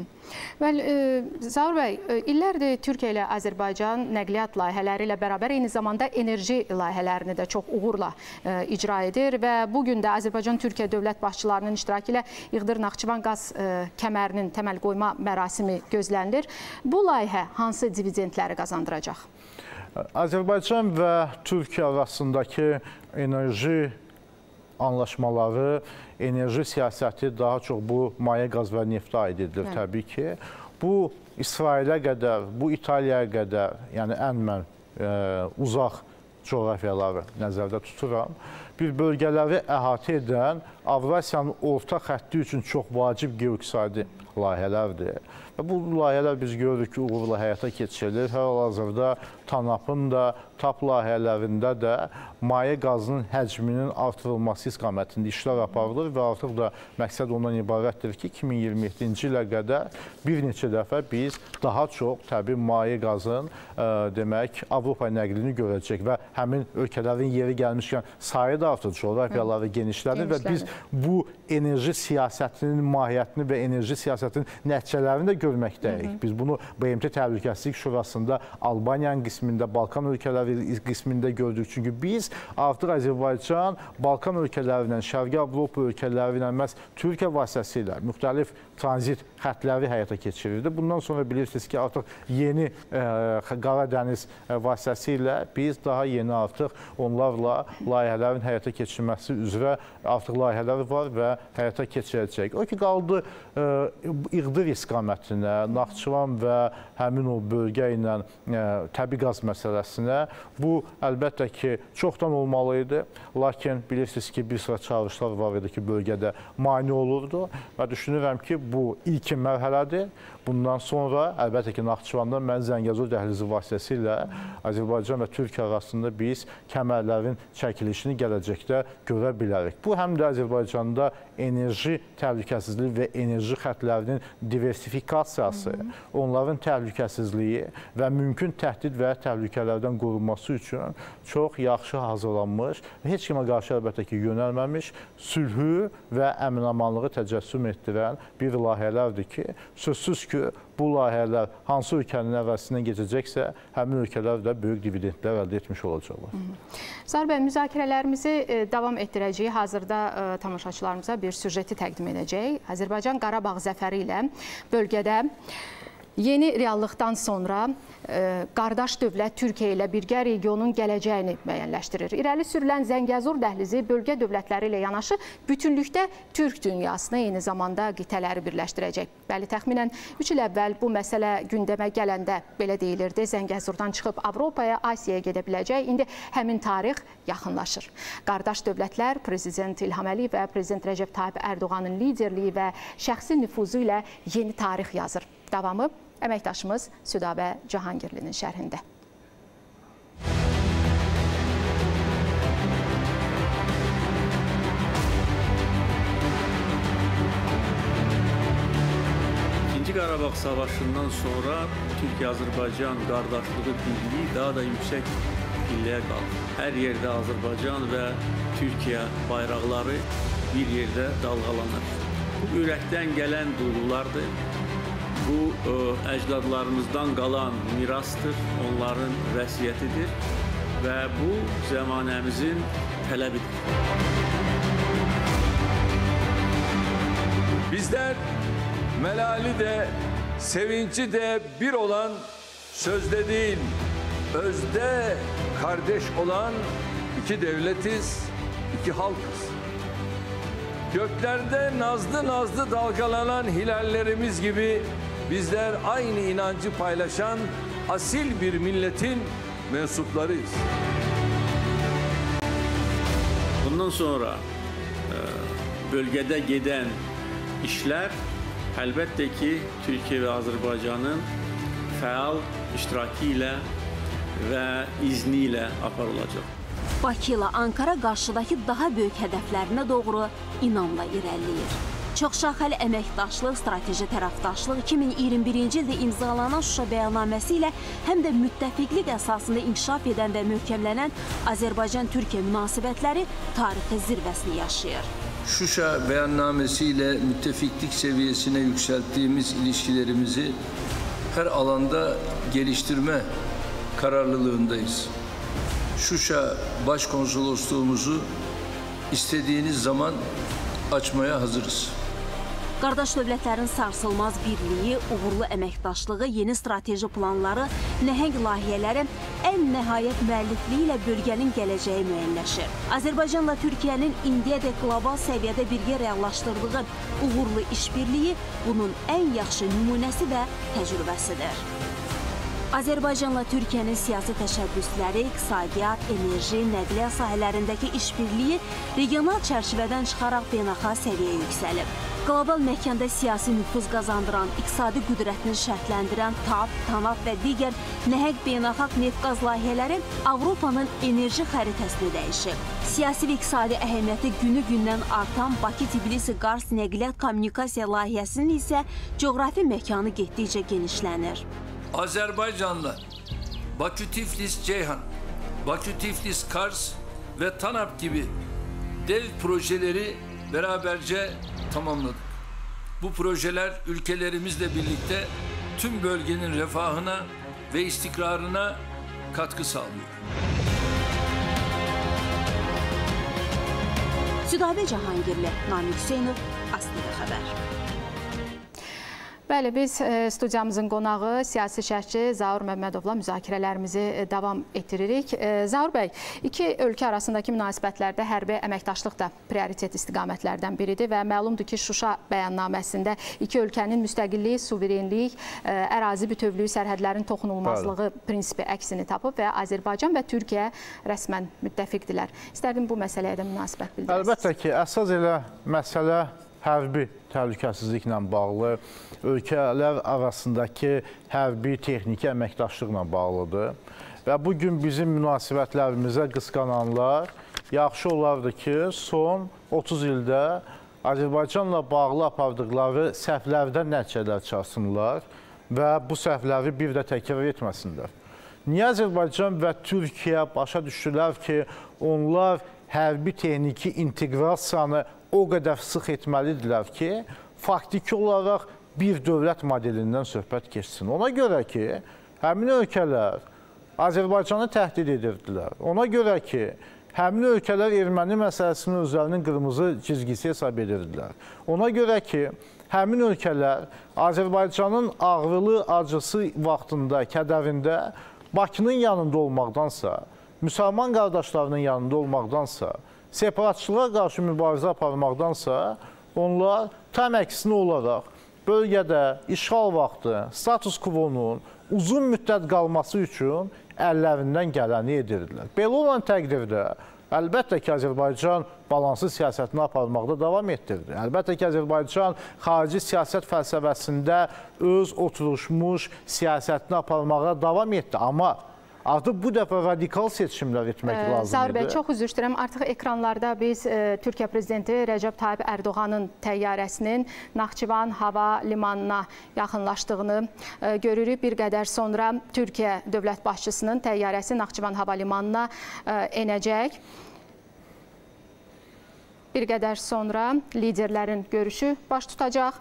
Zaur bəy, illərdir Türkiyə ilə Azərbaycan nəqliyyat layihələri ilə bərabər eyni zamanda enerji layihələrini də çox uğurla icra edir və bugün də Azərbaycan-Türkiyə dövlət başçılarının iştirakı ilə İğdır-Naxçıvan qaz kəmərinin təməl qoyma mərasimi gözlənilir. Bu layihə hansı dividendləri qazandıracaq? Azərbaycan və Türkiyə arasındakı enerji anlaşmaları, enerji siyasəti daha çox bu maye qaz və neftə aid edilir təbii ki. Bu İsrailə qədər, bu İtaliyaya qədər, yəni ən mən uzaq coğrafiyaları nəzərdə tuturam. Bir bölgələri əhatə edən Avrasiyanın orta xətti üçün çox vacib geoiqtisadi layihələrdir. Və bu layihələr biz görürük ki, uğurla həyata keçirilir. Hal-hazırda TANAP-ın da, TAP layihələrində də maye qazının həcminin artırılması istiqamətində işlər aparılır və artıq da məqsəd ondan ibarətdir ki, 2027-ci ilə qədər bir neçə dəfə biz daha çox təbii maye qazın demək Avropa nəqlini görəcək və həmin ölkələrin yeri gəlmişkən sayı da artır, coğrafiyaları genişlənir və biz bu enerji siyasətinin mahiyyətini və enerji siyasətinin nəticələrini də görməkdəyik. Biz bunu BMT Təhlükəsizlik Şurasında Albaniyanın qismində, Balkan ölkələri qismində gördük. Çünki biz artıq Azərbaycan Balkan ölkələri ilə, Şərqi Avropa ölkələri ilə, məhz Türkiyə vasitəsilə müxtəlif tranzit xətləri həyata keçirirdi. Bundan sonra bilirsiniz ki, artıq yeni Qara Dəniz vasitəsilə biz daha yeni artıq onlarla layihələrin həyata keçirilməsi üzrə artıq layihələr var və həyata keçirəcək. O ki, qaldı İğdır istiqamətinə, Naxçıvan və həmin o bölgə ilə təbii qaz məsələsinə. Bu, əlbəttə ki, çoxdan olmalı idi. Lakin bilirsiniz ki, bir sıra çağırışlar var idi ki, bölgədə mane olurdu və düşünürəm ki, bu ilk mərhələdir. Bundan sonra, əlbəttə ki, Naxçıvandan mən Zəngəzur dəhlizi vasitəsilə Azərbaycan və Türkiyə arasında biz kəmərlərin çəkilişini gələcəkdə görə bilərik. Bu, həm də Azərbaycanda enerji təhlükəsizliyi və enerji xətlərinin diversifikasiyası, onların təhlükəsizliyi və mümkün təhdid və təhlükələrdən qorunması üçün çox yaxşı hazırlanmış və heç kimə qarşı əlbəttə ki, yönəlməmiş, sülhü və əmin-amanlığı təcəssüm etdirən bir layihələrdir ki, sözsüz ki, bu layihələr hansı ölkənin əvəzisindən keçəcəksə, həmin ölkələr də böyük dividendlər əldə etmiş olacaqlar. Zahir bəy, müzakirələrimizi davam etdirəcəyik. Hazırda tamaşaçılarımıza bir süjeti təqdim edəcək. Azərbaycan Qarabağ zəfəri ilə bölgədə yeni reallıqdan sonra qardaş dövlət Türkiyə ilə birgə regionun gələcəyini müəyyənləşdirir. İrəli sürülən Zəngəzur dəhlizi bölgə dövlətləri ilə yanaşı bütünlükdə Türk dünyasını, eyni zamanda qitələri birləşdirəcək. Bəli, təxminən 3 il əvvəl bu məsələ gündəmə gələndə belə deyilirdi. Zəngəzurdan çıxıb Avropaya, Asiyaya gedə biləcək. İndi həmin tarix yaxınlaşır. Qardaş dövlətlər Prezident İlham Əliyev və Prezident Rəcəb Tayyip Ərdoğanın liderliyi və şəxsi nüfuzu ilə yeni tarix yazır. Davamı əməkdaşımız Südabə Cahangirlinin şərhində. İkinci Qarabağ Savaşı'ndan sonra Türkiyə-Azərbaycan qardaşlığı birliği daha da yüksək pilləyə qaldı. Hər yerdə Azərbaycan və Türkiyə bayraqları bir yerdə dalğalanır. Bu ürəkdən gələn duyğulardır. Bu, əcdadlarımızdan qalan mirasdır, onların vəsiyyətidir və bu, zəmanəmizin tələbidir. Bizler melali de, sevinci de bir olan, sözde değil, özde kardeş olan iki devletiz, iki halkız. Göklerde nazlı nazlı dalgalanan hilallerimiz gibi bizler aynı inancı paylaşan asil bir milletin mensuplarıyız. Bundan sonra bölgede giden işler elbette ki Türkiye ve Azerbaycan'ın fəal iştirakı ilə və izni ilə aparılacaq. Bakı ilə Ankara qarşıdakı daha böyük hədəflərinə doğru inamla irəliləyir. Çoxşaxəli əməkdaşlıq, strateji tərəfdaşlıq 2021-ci ildə imzalanan Şuşa bəyannaməsi ilə həm də müttəfiqlik əsasında inkişaf edən və möhkəmlənən Azərbaycan-Türkiyə münasibətləri tarixi zirvəsini yaşayır. Şuşa beyannamesiyle müttefiklik seviyesine yükselttiğimiz ilişkilerimizi her alanda geliştirme kararlılığındayız. Şuşa Başkonsolosluğumuzu istediğiniz zaman açmaya hazırız. Qardaş dövlətlərin sarsılmaz birliyi, uğurlu əməkdaşlığı, yeni strateji planları, nəhəng layihələri ən nəhayət müəllifliyi ilə bölgənin gələcəyi müəyyənləşir. Azərbaycanla Türkiyənin indiyədək qlobal səviyyədə birgə reallaşdırdığı uğurlu işbirliyi bunun ən yaxşı nümunəsi və təcrübəsidir. Azərbaycanla Türkiyənin siyasi təşəbbüsləri, iqtisadiyyat, enerji, nəqliyyat sahələrindəki işbirliyi regional çərçivədən çıxaraq beynəlxalq səviyyəyə yüksəlib. Qlobal məkanda siyasi nüfuz qazandıran, iqtisadi qüdrətini şərtləndirən TAP, TANAP və digər nəhəng beynəlxalq neft-qaz layihələri Avropanın enerji xəritəsini dəyişib. Siyasi və iqtisadi əhəmiyyəti günü-gündən artan Bakı-Tbilisi-Qars nəqliyyat kommunikasiya layihəsinin isə coğrafi məkanı getdikcə genişlənir. Azerbaycan'la Bakü-Tiflis-Ceyhan, Bakü-Tiflis-Kars ve TANAP gibi dev projeleri beraberce tamamladık. Bu projeler ülkelerimizle birlikte tüm bölgenin refahına ve istikrarına katkı sağlıyor. Südabə Cahangirli, Namiq Hüseynov, ASTV Xəbər. Bəli, biz studiyamızın qonağı siyasi şərhçi Zaur Məmmədovla müzakirələrimizi davam etdiririk. Zaur bəy, iki ölkə arasındakı münasibətlərdə hərbi əməkdaşlıq da prioritet istiqamətlərdən biridir və məlumdur ki, Şuşa bəyannaməsində iki ölkənin müstəqillik, suverenlik, ərazi bütövlüyü, sərhədlərin toxunulmazlığı prinsipi əksini tapıb və Azərbaycan və Türkiyə rəsmən müttəfiqdirlər. İstərdim bu məsələyə də münasibət bildirəsiniz. Əlbəttə ki, əsas elə məsələ hərbi təhlükəsizliklə bağlı, ölkələr arasındakı hərbi texniki əməkdaşlıqla bağlıdır. Və bugün bizim münasibətlərimizə qısqananlar yaxşı olardı ki, son 30 ildə Azərbaycanla bağlı apardıqları səhvlərdən nəticələr çıxarsınlar və bu səhvləri bir də təkrar etməsinlər. Niyə Azərbaycan və Türkiyə başa düşdülər ki, onlar hərbi texniki inteqrasiyanı o qədər sıx etməlidirlər ki, faktiki olaraq bir dövlət modelindən söhbət keçsin. Ona görə ki, həmin ölkələr Azərbaycanı təhdid edirdilər. Ona görə ki, həmin ölkələr erməni məsələsini özlərinin qırmızı cizgisi hesab edirdilər. Ona görə ki, həmin ölkələr Azərbaycanın ağrılı, acısı vaxtında, kədərində Bakının yanında olmaqdansa, müsəlman qardaşlarının yanında olmaqdansa, separatçılığa qarşı mübarizə aparmaqdansa, onlar tam əksinə olaraq bölgədə işğal vaxtı status quo-nun uzun müddət qalması üçün əllərindən gələni edirdilər. Belə olan təqdirdə, əlbəttə ki, Azərbaycan balanslı siyasətini aparmaqda davam etdirdi. Əlbəttə ki, Azərbaycan xarici siyasət fəlsəfəsində öz oturuşmuş siyasətini aparmağa davam etdi. Amma artıq bu dəfə radikal seçimlər etmək lazımdır. Zaur bəy, çox üzr istəyirəm. Artıq ekranlarda biz Türkiyə prezidenti Rəcəb Tayyip Ərdoğanın təyyarəsinin Naxçıvan hava limanına yaxınlaşdığını görürük. Bir qədər sonra Türkiyə dövlət başçısının təyyarəsi Naxçıvan hava limanına enəcək. Bir qədər sonra liderlərin görüşü baş tutacaq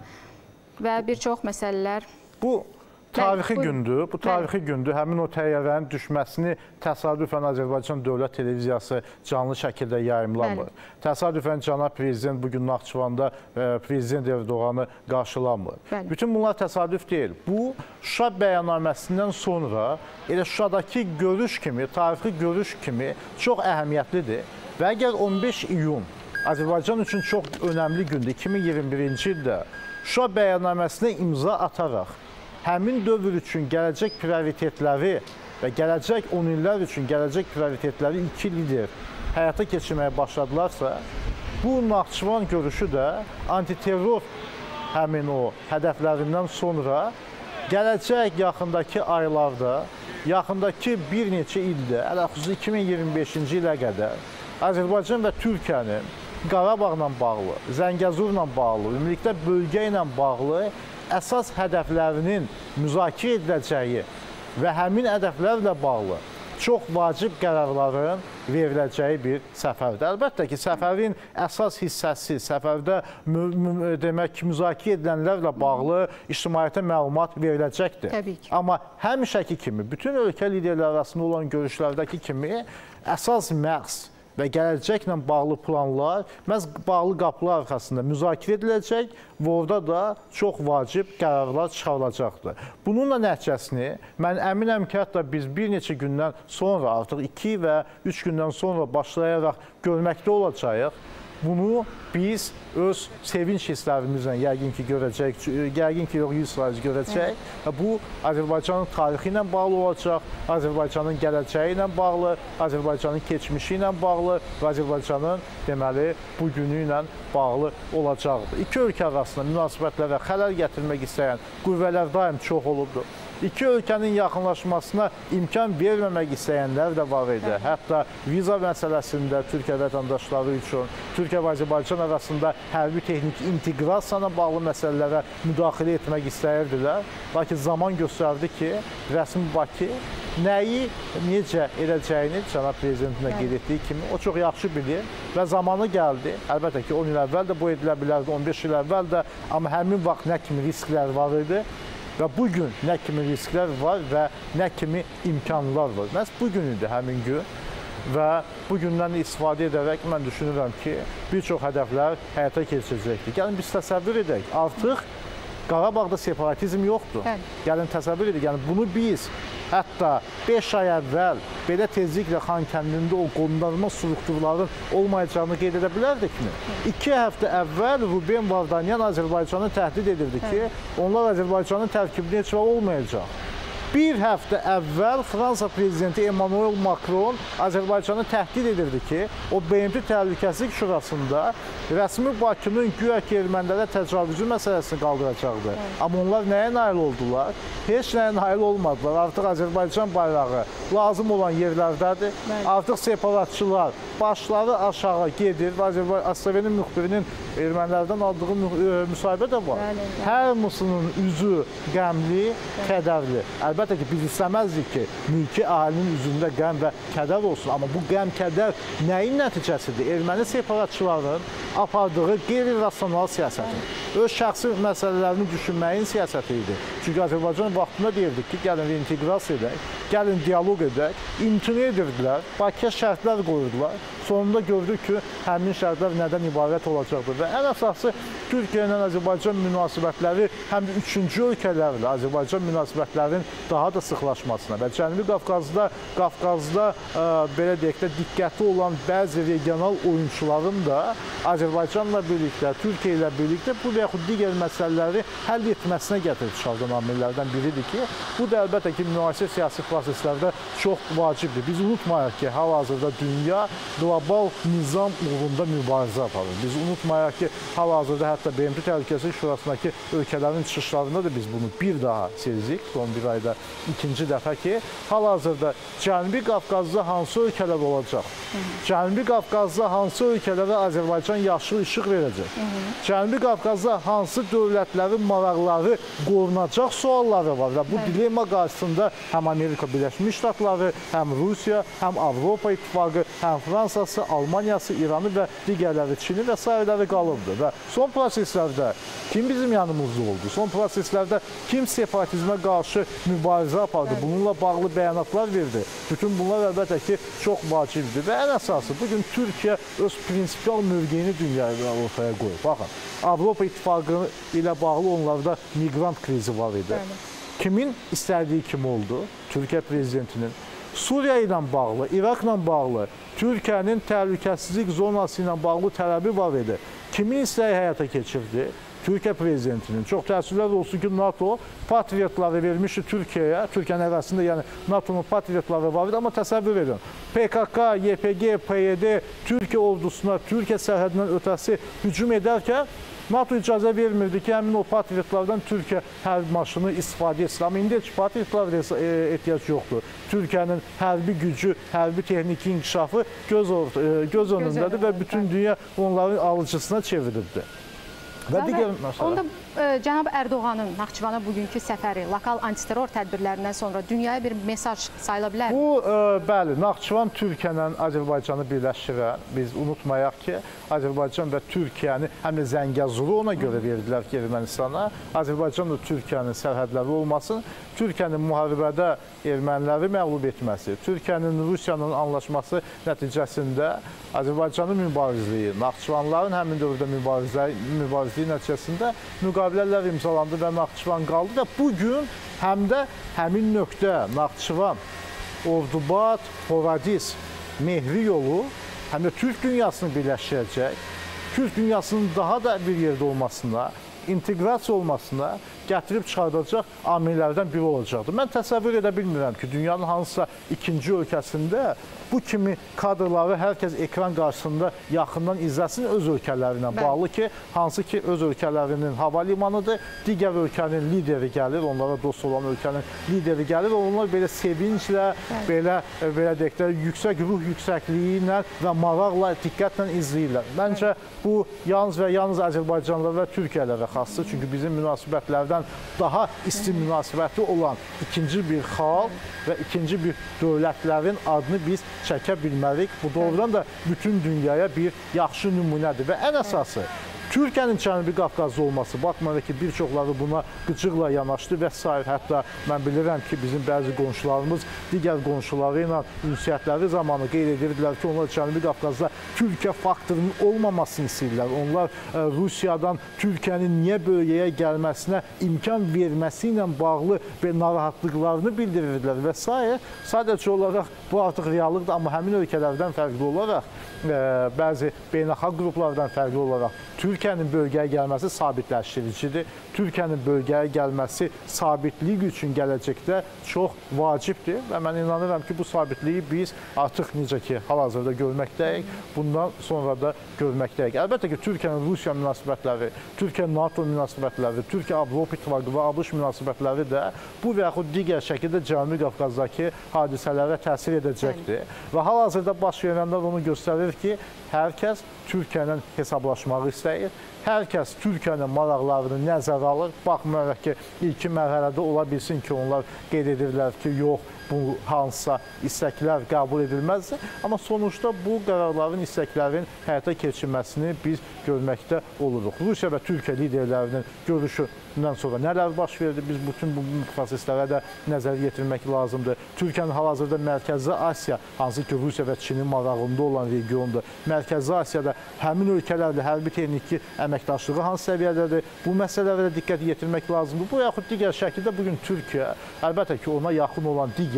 və bir çox məsələlər... Bu tarixi gündür. Bu tarixi gündür. Həmin o təyyarənin düşməsini təsadüfən Azərbaycan Dövlət Televiziyası canlı şəkildə yayımlamır. Təsadüfən cənab prezident bugün Naxçıvanda prezident Erdoğanı qarşılamır. Bütün bunlar təsadüf deyil. Bu, Şuşa bəyannaməsindən sonra elə Şuşadakı görüş kimi, tarixi görüş kimi çox əhəmiyyətlidir. Və əgər 15 iyun Azərbaycan üçün çox önəmli gündür, 2021-ci ildə Şuşa bəyannaməsinə imza ataraq həmin dövr üçün gələcək prioritetləri və gələcək 10 illər üçün gələcək prioritetləri iki lider həyata keçirməyə başladılarsa, bu Naxçıvan görüşü də antiterror həmin o hədəflərindən sonra gələcək yaxındakı aylarda, yaxındakı bir neçə ildə, ələxüsus 2025-ci ilə qədər Azərbaycan və Türkiyənin Qarabağla bağlı, Zəngəzurla bağlı, ümumilikdə bölgə ilə bağlı əsas hədəflərinin müzakirə ediləcəyi və həmin hədəflərlə bağlı çox vacib qərarların veriləcəyi bir səfərdir. Əlbəttə ki, səfərin əsas hissəsi, səfərdə demək, müzakirə edilənlərlə bağlı ictimaiyyətə məlumat veriləcəkdir. Təbii ki. Amma həmişəki kimi, bütün ölkə liderləri arasında olan görüşlərdəki kimi əsas məqs və gələcəklə bağlı planlar məhz bağlı qapılar arxasında müzakirə ediləcək və orada da çox vacib qərarlar çıxarılacaqdır. Bununla nəticəsini mən əminəm ki, hətta biz bir neçə gündən sonra, artıq 2 və 3 gündən sonra başlayaraq görməkdə olacağıq. Bunu biz öz sevinç hisslərimizlə yəqin ki görəcək, yəqin ki 100% görəcək. Bu Azərbaycanın tarixi ilə bağlı olacaq, Azərbaycanın gələcəyi ilə bağlı, Azərbaycanın keçmişi ilə bağlı və Azərbaycanın deməli bugünü ilə bağlı olacaqdır. İki ölkə arasında münasibətlərə xələl gətirmək istəyən qüvvələr daim çox olubdur. İki ölkənin yaxınlaşmasına imkan verməmək istəyənlər də var idi. Hətta viza məsələsində Türkiyə vətəndaşları üçün, Türkiyə və Azərbaycan Azərbaycan arasında hərbi texniki inteqrasiyana bağlı məsələlərə müdaxilə etmək istəyirdilər. Lakin zaman göstərdi ki, rəsmi Bakı nəyi, necə edəcəyini cənab prezidentinə qeyd etdiyi kimi o çox yaxşı bilir və zamanı gəldi. Əlbəttə ki, 10 il əvvəl də bu edilə bilərdi, 15 il əvvəl də, amma həmin vaxt nə kimi risklər var idi və bugün nə kimi risklər var və nə kimi imkanlar var. Məhz bugün idi həmin gün və bugündən istifadə edərək mən düşünürəm ki, bir çox hədəflər həyata keçiriləcəkdir. Gəlin biz təsəvvür edək, artıq Qarabağda separatizm yoxdur. Gəlin təsəvvür edək, yəni bunu biz hətta 5 ay əvvəl belə tezliklə Xankəndində o qondarma strukturların olmayacağını qeyd edə bilərdikmi? 2 həftə əvvəl Ruben Vardanyan Azərbaycanı təhdid edirdi ki, onlar Azərbaycanın tərkibində heç vaxt olmayacaq. Bir həftə əvvəl Fransa prezidenti Emmanuel Macron Azərbaycanı təhdid edirdi ki, o BMT Təhlükəsizlik Şurasında rəsmi Bakının güya ki, ermənilərə təcavüzü məsələsini qaldıracaqdı. Amma onlar nəyə nail oldular? Heç nəyə nail olmadılar. Artıq Azərbaycan bayrağı lazım olan yerlərdədir. Artıq separatçılar başları aşağı gedir. ASTV-nin müxbirinin ermənilərdən aldığı müsahibə də var. Hər mısının üzü qəmli, kədərli. Əlbəttə ki, biz istəməzdik ki, mülki əhalinin üzündə qəm və kədər olsun. Amma bu qəm, kədər nəyin nəticəsidir? Erməni separatçıların apardığı qeyri-rasional siyasəti. Öz şəxsi məsələlərini düşünməyin siyasəti idi. Çünki Azərbaycan vaxtında deyirdik ki, gəlin reinteqrasiya edək, gəlin dialoq edək, imtina edirdilər, Bakıya şərtlər qoyurdular. Sonunda gördük ki, həmin şərtlər nədən ibarət olacaqdır və ən əsası Türkiyə ilə Azərbaycan münasibətləri həm də üçüncü ölkələrlə Azərbaycan münasibətlərinin daha da sıxlaşmasına və Cənubi Qafqazda belə deyək də diqqətli olan bəzi regional oyunçuların da Azərbaycanla birlikdə, Türkiyə ilə birlikdə bu və yaxud digər məsələləri həll etməsinə gətirib çıxardan amillərdən biridir ki, bu da əlbəttə ki, müasir siyasi proseslərdə çox vacibdir. Biz unutmayaq ki, hal-hazırda dünya qlobal nizam uğrunda mübarizə aparır. Biz unutmayaq ki, hal-hazırda hətta BMT Təhlükəsizlik Şurasındakı ölkələrin çıxışlarında da biz bunu bir daha sezdik, son bir ayda ikinci dəfə ki, hal-hazırda Cənubi Qafqazda hansı ölkələr olacaq? Cənubi Qafqazda hansı ölkələrə Azərbaycan yaşıl işıq verəcək? Cənubi Qafqazda hansı dövlətlərin maraqları qorunacaq sualları var və bu dilemma qarşısında həm Amerika Birləşmiş Ştatları, həm Rusiya, həm Avropa İttifaqı, həm Fransası, Almaniyası, İranı və digərləri, Çini və s. qalıbdır. Və son proseslərdə kim bizim yanımızda oldu? Son proseslərdə kim separatizmə qarşı mübarizə apardı? Bununla bağlı bəyanatlar verdi. Bütün bunlar əlbəttə ki, çox vacibdir və ən əsası bugün Türkiyə öz prinsipial mövqeyini dünyaya ortaya qoyur. Baxın, Avropa İttifaqı ilə bağlı onlarda miqrant krizi var idi. Kimin istədiyi kimi oldu? Türkiyə prezidentinin. Suriya ilə bağlı, İraqla bağlı, Türkiyənin təhlükəsizlik zonası ilə bağlı tələbi var idi. Kimin istəyi həyata keçirdi? Türkiyə prezidentinin. Çox təəssüflər olsun ki, NATO patriotları vermişdi Türkiyəyə. Türkiyənin əvəzində, yəni NATO'nun patriotları var idi, amma təsəvvür edin. PKK, YPG, PYD Türkiyə ordusuna, Türkiyə sərhədindən ötəsi hücum edərkən NATO icazə vermirdi ki, həmin o patriotlardan Türkiyə hərbi maşını istifadə etsin. Amma indi heç patriotlara ehtiyac yoxdur. Türkiyənin hərbi gücü, hərbi texniki inkişafı göz önündədir və bütün dünya onların alıcısına çevirildi. Onda cənab Ərdoğanın Naxçıvana bugünkü səfəri lokal antiterror tədbirlərindən sonra dünyaya bir mesaj sayıla bilər mi? Bu, bəli, Naxçıvan Türkiyə ilə Azərbaycanı birləşdirər. Biz unutmayaq ki, Azərbaycan və Türkiyəni, həm də Zəngəzuru ona görə verdilər ki, Ermənistana. Azərbaycan və Türkiyənin sərhədləri olmasın. Türkiyənin müharibədə erməniləri məğlub etməsi, Türkiyənin Rusiyanın anlaşması nəticəsində Azərbaycanın mübarizliyi, Naxçıvanların həmin dövrdə mübarizliyi nəticəsində müqavilələr imzalandı və Naxçıvan qaldı və bugün həm də həmin nöqtə Naxçıvan, Ordubad, Horadiz, Mehri yolu həm də Türk dünyasını birləşdirəcək, Türk dünyasının daha da bir yerdə olmasına, inteqrasiya olmasına gətirib çıxardacaq amillərdən biri olacaqdır. Mən təsəvvür edə bilmirəm ki, dünyanın hansısa ikinci ölkəsində bu kimi kadrları hər kəs ekran qarşısında yaxından izləsin öz ölkələrinə bağlı ki, hansı ki öz ölkələrinin hava limanıdır, digər ölkənin lideri gəlir, onlara dost olan ölkənin lideri gəlir və onlar belə sevinclə, belə deyək də, yüksək ruh yüksəkliyi ilə və maraqla, diqqətlə izləyirlər. Məncə bu yalnız və yalnız Azərbaycanla və Türkiyələrə xasdır. Çünki bizim münasibətlərdən daha isti münasibəti olan ikinci bir xalq və ikinci bir dövlətlərin adını biz çəkə bilmərik. Bu doğrudan da bütün dünyaya bir yaxşı nümunədir və ən əsası Türkiyənin Cənubi Qafqazda olması, baxmayaraq ki, bir çoxları buna qıcıqla yanaşdı və s. Hətta mən bilirəm ki, bizim bəzi qonşularımız digər qonşuları ilə ünsiyyətləri zamanı qeyd edirdilər ki, onlar Cənubi Qafqazda Türkiyə faktorunun olmamasını istəyirlər. Onlar Rusiyadan Türkiyənin niyə bölgəyə gəlməsinə imkan verməsi ilə bağlı narahatlıqlarını bildirirdilər və s. Sadəcə olaraq bu artıq reallıqdır, amma həmin ölkələrdən fərqli olaraq, bəzi beynəlxalq qruplardan fərqli olaraq Türkiyənin bölgəyə gəlməsi sabitləşdiricidir. Türkiyənin bölgəyə gəlməsi sabitlik üçün gələcəkdə çox vacibdir və mən inanıram ki, bu sabitliyi biz artıq necə ki, hal-hazırda görməkdəyik, bundan sonra da görməkdəyik. Əlbəttə ki, Türkiyə-Rusiya münasibətləri, Türkiyə-NATO münasibətləri, Türkiyə-Avropa İttifaqı və ABŞ münasibətləri də bu və yaxud digər şəkildə Cənubi Qafqazdakı hadisələrə təsir edəcəkdir. Və hal-hazırda baş verənlər onu göstərir ki, hər kəs Türkiyə ilə hesablaşmağı istəyir. Hər kəs Türkiyənin maraqlarını nəzərə alır. Baxmayaraq ki, ilkin mərhələdə ola bilsin ki, onlar qeyd edirlər ki, yox, bu hansısa istəklər qəbul edilməzdir. Amma sonuçda bu qərarların, istəklərin həyata keçirilməsini biz görməkdə oluruq. Rusiya və Türkiyə liderlərinin görüşündən sonra nələr baş verdi? Biz bütün bu proseslərə də nəzər yetirmək lazımdır. Türkiyənin hal-hazırda Mərkəzi Asiya, hansı ki, Rusiya və Çinin marağında olan regiondur. Mərkəzi Asiyada həmin ölkələrlə hərbi texniki əməkdaşlığı hansı səviyyədədir? Bu məsələlərə diqqət yetirmək lazımdır. Bu yaxud digər şəkildə bugün Türkiyə, əlbəttə ki, ona yaxın olan digər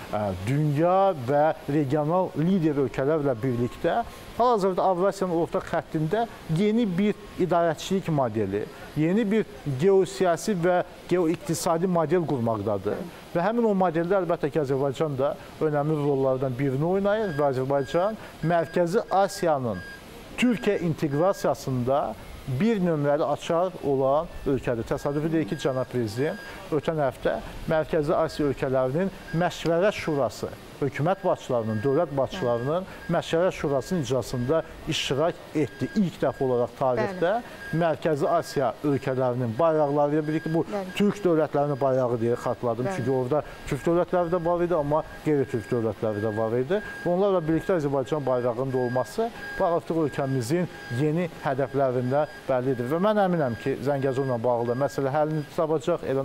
dünya və regional lider ölkələrlə birlikdə hal-hazırda Avrasiyanın orta xəttində yeni bir idarəçilik modeli, yeni bir geosiyasi və geoiqtisadi model qurmaqdadır. Və həmin o modeldə əlbəttə ki, Azərbaycan da önəmli rollardan birini oynayır və Azərbaycan Mərkəzi Asiyanın Türkiyə inteqrasiyasında bir nömrəli açar olan ölkədir. Təsadüfi deyil ki, cənab prezident ötən həftə Mərkəzi Asiya ölkələrinin Məşvərət Şurası, hökumət başçılarının, dövlət başçılarının Məşvərət Şurasının icrasında iştirak etdi. İlk dəfə olaraq tarixdə Mərkəzi Asiya ölkələrinin bayraqları ilə birlikdə bu Türk dövlətlərinin bayrağı deyə xatırladım. Çünki orada Türk dövlətləri də var idi, amma qeyri-Türk dövlətləri də var idi. Onlarla birlikdə Azərbaycan bayrağının da olması bu artıq ölkəmizin yeni hədəflərindən bəllidir. Və mən əminəm ki, Zəngəzurla bağlı məsələ həllini tapacaq. Elə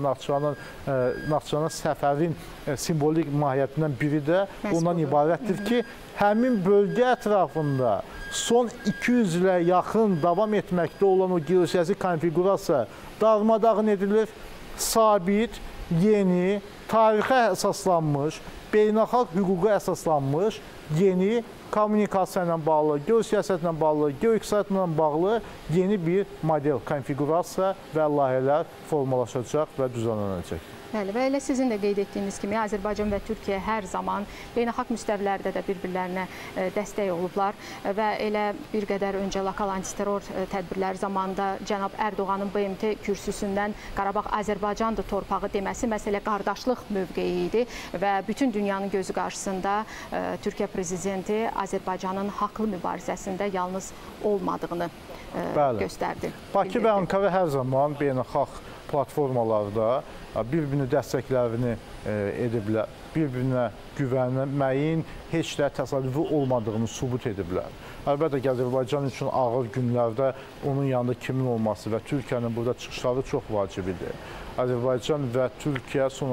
Naxçıvana səfərin simvolik mahiyyətindən biri də ondan ibarətdir ki, həmin bölgə ətrafında son 200 ilə yaxın davam etməkdə olan o geosiyasi konfigurasiya darmadağın edilir, sabit, yeni, tarixə əsaslanmış, beynəlxalq hüquqa əsaslanmış, yeni kommunikasiya ilə bağlı, geosiyasətlə bağlı, geoiqtisadiyyatla bağlı yeni bir model, konfigurasiya və layihələr formalaşacaq və düzənlənəcək. Bəli, və elə sizin də qeyd etdiyiniz kimi Azərbaycan və Türkiyə hər zaman beynəlxalq müstəvilərdə də bir-birlərinə dəstək olublar və elə bir qədər öncə lokal antiterror tədbirləri zamanında cənab Ərdoğanın BMT kürsüsündən Qarabağ Azərbaycandır torpağı deməsi məsələ qardaşlıq mövqeyi idi və bütün dünyanın gözü qarşısında Türkiyə prezidenti Azərbaycanın haqlı mübarizəsində yalnız olmadığını göstərdi. Bakı və Ankara hər zaman beynəlxalq platformalarda bir-birini dəstəklərini ediblər, bir-birinə güvənməyin heç də təsadüfi olmadığını sübut ediblər. Əlbəttə ki, Azərbaycan üçün ağır günlərdə onun yanında kimin olması və Türkiyənin burada çıxışları çox vacib idi. Azərbaycan və Türkiyə son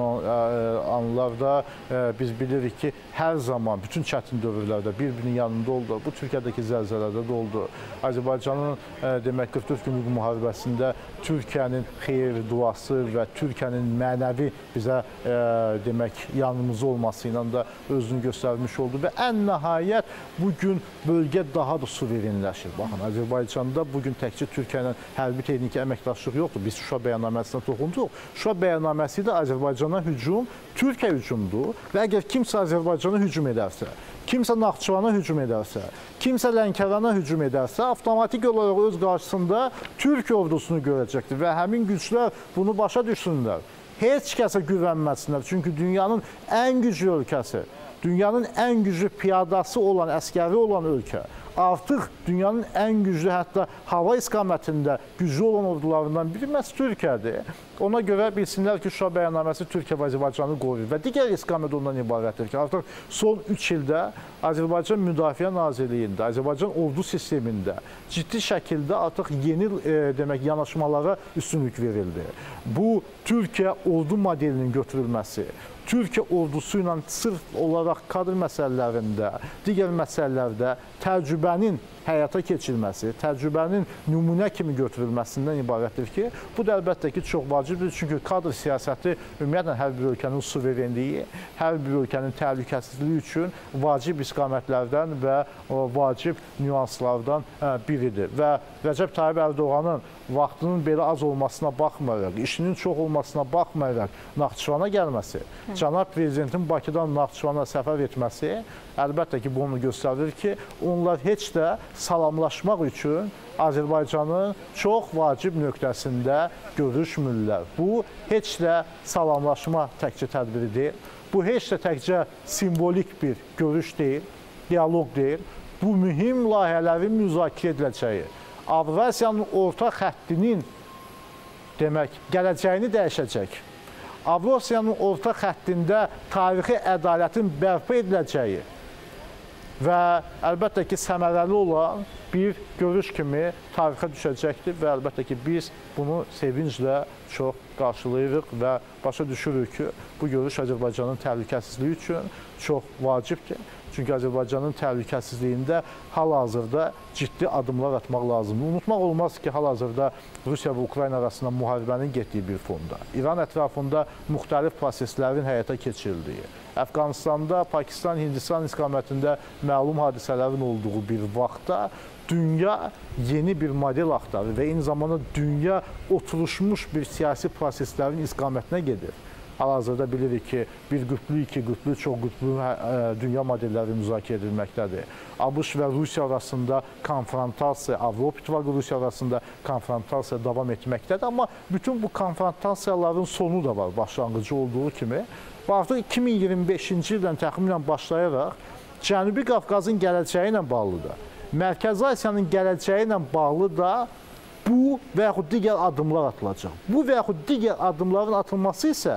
anlarda biz bilirik ki, hər zaman bütün çətin dövrlərdə bir-birinin yanında oldu. Bu Türkiyədəki zəlzələdə də oldu. Azərbaycanın demək 44 günlük müharibəsində Türkiyənin xeyir duası və Türkiyənin mənəvi bizə demək yanımızda yanımızda olması ilə də özünü göstərmiş oldu və ən nəhayət bugün bölgə daha da suverenləşir. Baxın, Azərbaycanda bugün təkcə Türkiyə ilə hərbi texniki əməkdaşlıq yoxdur. Biz Şuşa bəyannaməsinə toxunduq. Şuşa bəyannaməsi də Azərbaycana hücum Türkiyə hücumdur və əgər kimsə Azərbaycana hücum edərsə, kimsə Naxçıvana hücum edərsə, kimsə Lənkərana hücum edərsə, avtomatik olaraq öz qarşısında Türk ordusunu görəcəkdir və həmin güclər bunu başa düşsünlər. Heç kəsə güvənməsinlər, çünki dünyanın ən güclü ölkəsi, dünyanın ən güclü piyadası olan, əskəri olan ölkə, artıq dünyanın ən güclü, hətta hava istiqamətində güclü olan ordularından biri məhz Türkiyədir. Ona görə bilsinlər ki, Şuşa bəyannaməsi Türkiyə və Azərbaycanı qoruyur və digər istiqamət ondan ibarətdir ki, artıq son 3 ildə Azərbaycan Müdafiə Nazirliyində, Azərbaycan ordu sistemində ciddi şəkildə artıq yeni demək yanaşmalara üstünlük verildi. Bu Türkiyə ordu modelinin götürülməsi, Türkiyə ordusu ilə sırf olaraq kadr məsələlərində, digər məsələlərdə təcrübənin həyata keçirilməsi, təcrübənin nümunə kimi götürülməsindən ibarətdir ki, bu da əlbəttə ki, çox vacibdir. Çünki kadr siyasəti ümumiyyətlə hər bir ölkənin suverenliyi, hər bir ölkənin təhlükəsizliyi üçün vacib istiqamətlərdən və vacib nüanslardan biridir. Və Rəcəb Tayyib Ərdoğanın vaxtının belə az olmasına baxmayaraq, işinin çox olmasına baxmayaraq Naxçıvana gəlməsi, Cənab Prezidentin Bakıdan Naxçıvana səfər etməsi əlbəttə ki, bunu göstərir ki, onlar heç də salamlaşmaq üçün Azərbaycanın çox vacib nöqtəsində görüşmürlər. Bu, heç də salamlaşma təkcə tədbiri deyil. Bu, heç də təkcə simvolik bir görüş deyil, dialoq deyil. Bu, mühim layihələrin müzakirə ediləcəyi, Avrasiyanın orta xəttinin demək, gələcəyini dəyişəcək, Avrasiyanın orta xəttində tarixi ədalətin bərpa ediləcəyi və əlbəttə ki, səmərəli olan bir görüş kimi tarixə düşəcəkdir və əlbəttə ki, biz bunu sevinclə çox qarşılayırıq və başa düşürük ki, bu görüş Azərbaycanın təhlükəsizliyi üçün çox vacibdir. Çünki Azərbaycanın təhlükəsizliyində hal-hazırda ciddi adımlar atmaq lazımdır. Unutmaq olmaz ki, hal-hazırda Rusiya və Ukrayna arasında müharibənin getdiyi bir fonda, İran ətrafında müxtəlif proseslərin həyata keçirildiyi, Əfqanistanda, Pakistan, Hindistan istiqamətində məlum hadisələrin olduğu bir vaxtda dünya yeni bir model axtarır və eyni zamanda dünya oturuşmuş bir siyasi proseslərin istiqamətinə gedir. Hal-hazırda bilirik ki, bir qütblü, iki qütblü, çox qütblü dünya modelləri müzakirə edilməkdədir. ABŞ və Rusiya arasında konfrontasiya, Avropa İttifaqı Rusiya arasında konfrontasiya davam etməkdədir. Amma bütün bu konfrontasiyaların sonu da var, başlanğıcı olduğu kimi. Və artıq 2025-ci ildən təxminən başlayaraq Cənubi Qafqazın gələcəyi ilə bağlı da, Mərkəzi Asiyanın gələcəyi ilə bağlı da bu və yaxud digər addımlar atılacaq. Bu və yaxud digər addımların atılması isə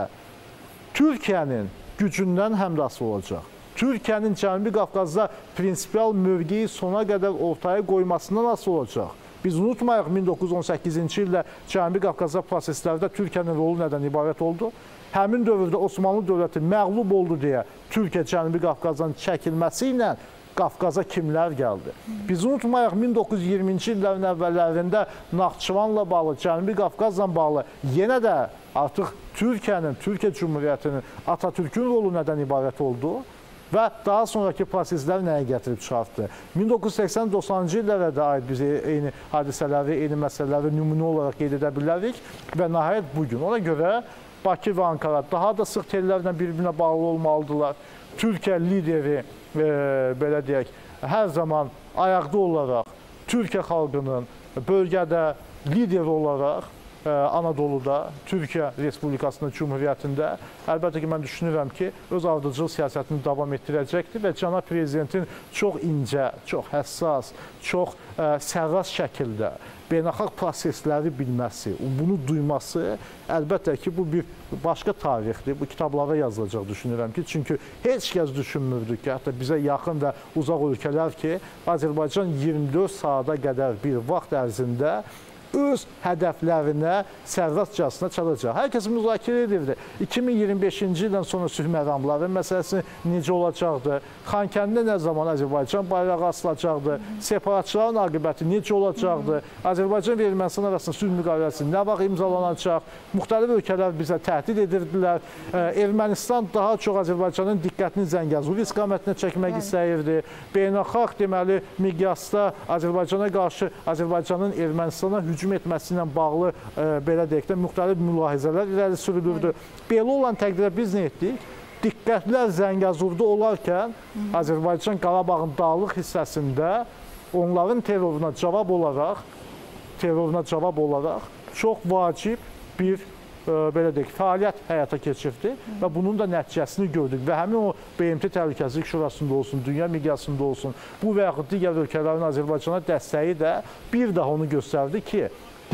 Türkiyənin gücündən həm də asılı olacaq. Türkiyənin Cənubi Qafqazda prinsipial mövqeyi sona qədər ortaya qoymasından asılı olacaq. Biz unutmayaq, 1918-ci ildə Cənubi Qafqazda proseslərdə Türkiyənin rolu nədən ibarət oldu? Həmin dövrdə Osmanlı dövləti məğlub oldu deyə Türkiyə Cənubi Qafqazdan çəkilməsi ilə Qafqaza kimlər gəldi? Biz unutmayaq, 1920-ci illərin əvvəllərində Naxçıvanla bağlı, Cənubi Qafqazla bağlı yenə də artıq Türkiyənin, Türkiyə Cumhuriyyətinin, Atatürkün rolu nədən ibarət oldu və daha sonraki proseslər nəyə gətirib çıxartdı? 1980-90-cı illərə də aid biz eyni hadisələri, eyni məsələləri nümunə olaraq qeyd edə bilərik və nəhayət bugün. Ona görə Bakı və Ankara daha da sıx tellərlə bir-birinə bağlı olmalıdırlar. Türkiyə lideri, belə deyək, hər zaman ayaqda olaraq Türkiyə xalqının bölgədə lideri olaraq Anadoluda, Türkiyə Respublikasının Cumhuriyyətində əlbəttə ki, mən düşünürəm ki, öz ardıcıl siyasətini davam etdirəcəkdir və Cənab Prezidentin çox incə, çox həssas, çox sərras şəkildə beynəlxalq prosesləri bilməsi, bunu duyması əlbəttə ki, bu bir başqa tarixdir. Bu kitablara yazılacaq düşünürəm ki, çünki heç kəs düşünmürdü ki, hətta bizə yaxın və uzaq ölkələr ki, Azərbaycan 24 saata qədər bir vaxt ərzində öz hədəflərinə sərrastcasına çalacaq. Hər kəs müzakirə edirdi. 2025-ci ildən sonra sülh məramları məsələsi necə olacaqdır? Xankəndə nə zaman Azərbaycan bayrağı asılacaqdır? Separatçıların aqibəti necə olacaqdır? Azərbaycan və Ermənistan arasında sülh müqaviləsi nə vaxt imzalanacaq? Müxtəlif ölkələr bizə təhdid edirdilər. Ermənistan daha çox Azərbaycanın diqqətini Zəngəzur istiqamətinə çəkmək istəyirdi. Beynəlxalq deməli miqyasda Azərbaycana qarşı Azərbaycanın Ermənistana hücum etməsi ilə bağlı belə deyək də müxtəlif mülahizələr irəli sürülürdü. Belə olan təqdirdə biz nə etdik? Diqqətlər Zəngəzurda olarkən Azərbaycan Qarabağın dağlıq hissəsində onların terroruna cavab olaraq çox vacib bir belə deyək, fəaliyyət həyata keçirdi və bunun da nəticəsini gördük və həmin o BMT Təhlükəsizlik Şurasında olsun, dünya miqyasında olsun, bu və yaxud digər ölkələrin Azərbaycana dəstəyi də bir daha onu göstərdi ki,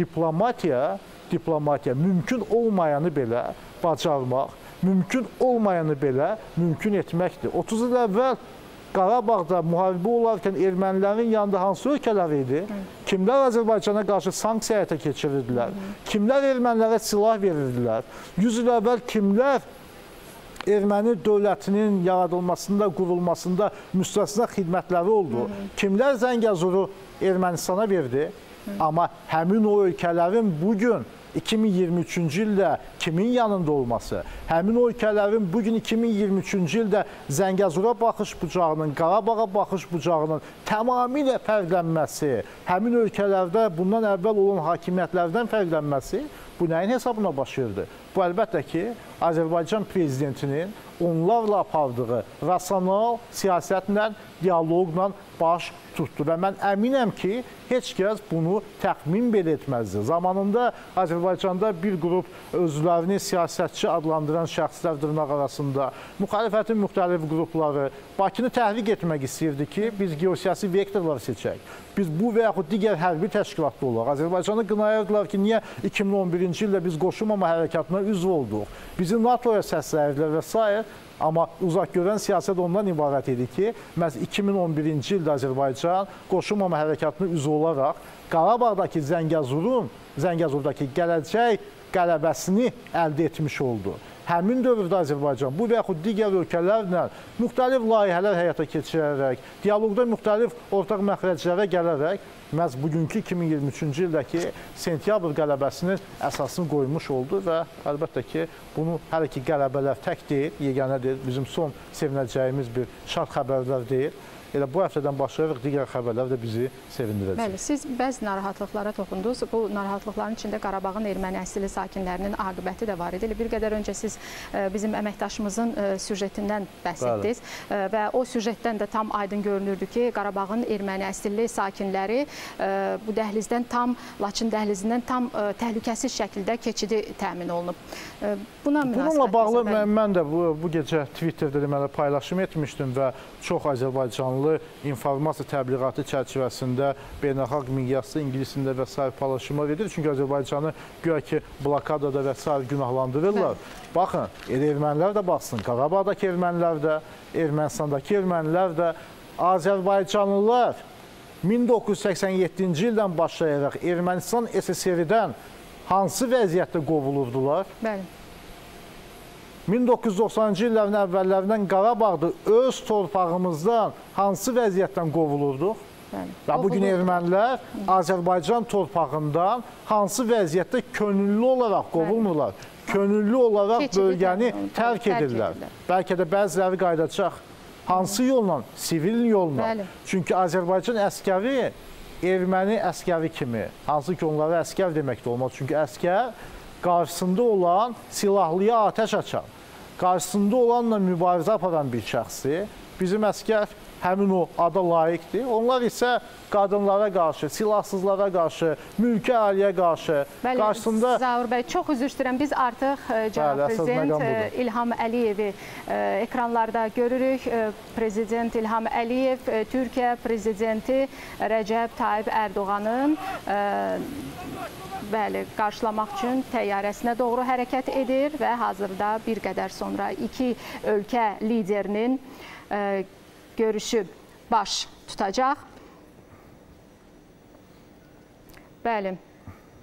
diplomatiya mümkün olmayanı belə bacarmaq, mümkün olmayanı belə mümkün etməkdir. 30 il əvvəl Qarabağda müharibə olarkən ermənilərin yanında hansı ölkələr idi? Kimlər Azərbaycana qarşı sanksiya həyata keçirirdilər? Kimlər ermənilərə silah verirdilər? 100 il əvvəl kimlər erməni dövlətinin yaradılmasında, qurulmasında müstəsna xidmətləri oldu? Kimlər Zəngəzuru Ermənistana verdi? Amma həmin o ölkələrin bugün 2023-cü ildə kimin yanında olması, həmin o ölkələrin bugün 2023-cü ildə Zəngəzura baxış bucağının, Qarabağa baxış bucağının tamamilə fərqlənməsi, həmin ölkələrdə bundan əvvəl olan hakimiyyətlərdən fərqlənməsi bu nəyin hesabına baş verdi? Bu əlbəttə ki, Azərbaycan prezidentinin onlarla apardığı rasional siyasətlə, dialoqla baş tutdu və mən əminəm ki, heç kəs bunu təxmin belə etməzdi. Zamanında Azərbaycanda bir qrup özlərini siyasətçi adlandıran şəxslər dırnaq arasında, müxalifətin müxtəlif qrupları Bakını təhrik etmək istəyirdi ki, biz geosiyasi vektorlar seçək. Biz bu və yaxud digər hərbi təşkilatda olaq. Azərbaycanı qınayırdılar ki, niyə 2011-ci ildə biz qoşulmama hərəkatına üzv olduq? Bizi NATO-ya səsləyirdilər və s. Amma uzaq görən siyasət ondan ibarət idi ki, məhz 2011-ci ildə Azərbaycan qoşulmama hərəkatına üzv olaraq Qarabağdakı Zəngəzurdakı gələcək qələbəsini əldə etmiş oldu. Həmin dövrdə Azərbaycan bu və yaxud digər ölkələrlə müxtəlif layihələr həyata keçirərək, dialoqda müxtəlif ortaq məxrəclərə gələrək məhz bugünkü 2023-cü ildəki sentyabr qələbəsinin əsasını qoymuş oldu və əlbəttə ki, bunu hələ ki qələbələr tək deyil, yeganə deyil, bizim son sevinəcəyimiz bir şad xəbərlər deyil. Elə bu həftədən başlayaraq digər xəbərlər də bizi sevindirəcək. Bəli, siz bəzi narahatlıqlara toxundunuz. Bu narahatlıqların içində Qarabağın erməni əsilli sakinlərinin aqibəti də var idi. Bir qədər öncə siz bizim əməkdaşımızın süjetindən bəhs etdiniz və o süjetdən də tam aydın görünürdü ki, Qarabağın erməni əsilli sakinləri bu dəhlizdən tam, Laçın dəhlizindən tam təhlükəsiz şəkildə keçidi təmin olunub. Bununla bağlı mən də bu gecə Twitterdə deməli paylaşım etmişdim və çox Azərbaycanlı informasiya təbliğatı çərçivəsində beynəlxalq miqyasda, ingilis dilində və s. paylaşımlar edir. Çünki Azərbaycanı güya ki blokadada və s. günahlandırırlar. Baxın, ermənilər də baxsın, Qarabağdakı ermənilər də, Ermənistandakı ermənilər də, Azərbaycanlılar 1987-ci ildən başlayaraq Ermənistan SSR-dən hansı vəziyyətdə qovulurdular? Bəli. 1990-cı illərin əvvəllərindən Qarabağda öz torpağımızdan hansı vəziyyətdən qovulurduq? Və bugün ermənilər Azərbaycan torpağından hansı vəziyyətdə könüllü olaraq qovulmurlar? Könüllü olaraq bölgəni tərk edirlər. Bəlkə də bəziləri qayıdacaq. Hansı yolla? Sivil yolla. Çünki Azərbaycan əskəri erməni əskəri kimi, hansı ki onlara əskər demək də olmaz. Çünki əskər qarşısında olan silahlıya atəş açan, qarşısında olanla mübarizə aparan bir şəxsdir. Bizim əskər həmin o ada layiqdir. Onlar isə qadınlara qarşı, silahsızlara qarşı, mülki əhaliyyə qarşı qarşısında... Zaur bəy, çox üzr istəyirəm. Biz artıq cənab prezident İlham Əliyevi ekranlarda görürük. Prezident İlham Əliyev Türkiyə prezidenti Rəcəb Tayyib Ərdoğanın qarşılamaq üçün təyyarəsinə doğru hərəkət edir və hazırda bir qədər sonra iki ölkə liderinin görüşü baş tutacaq. Bəli,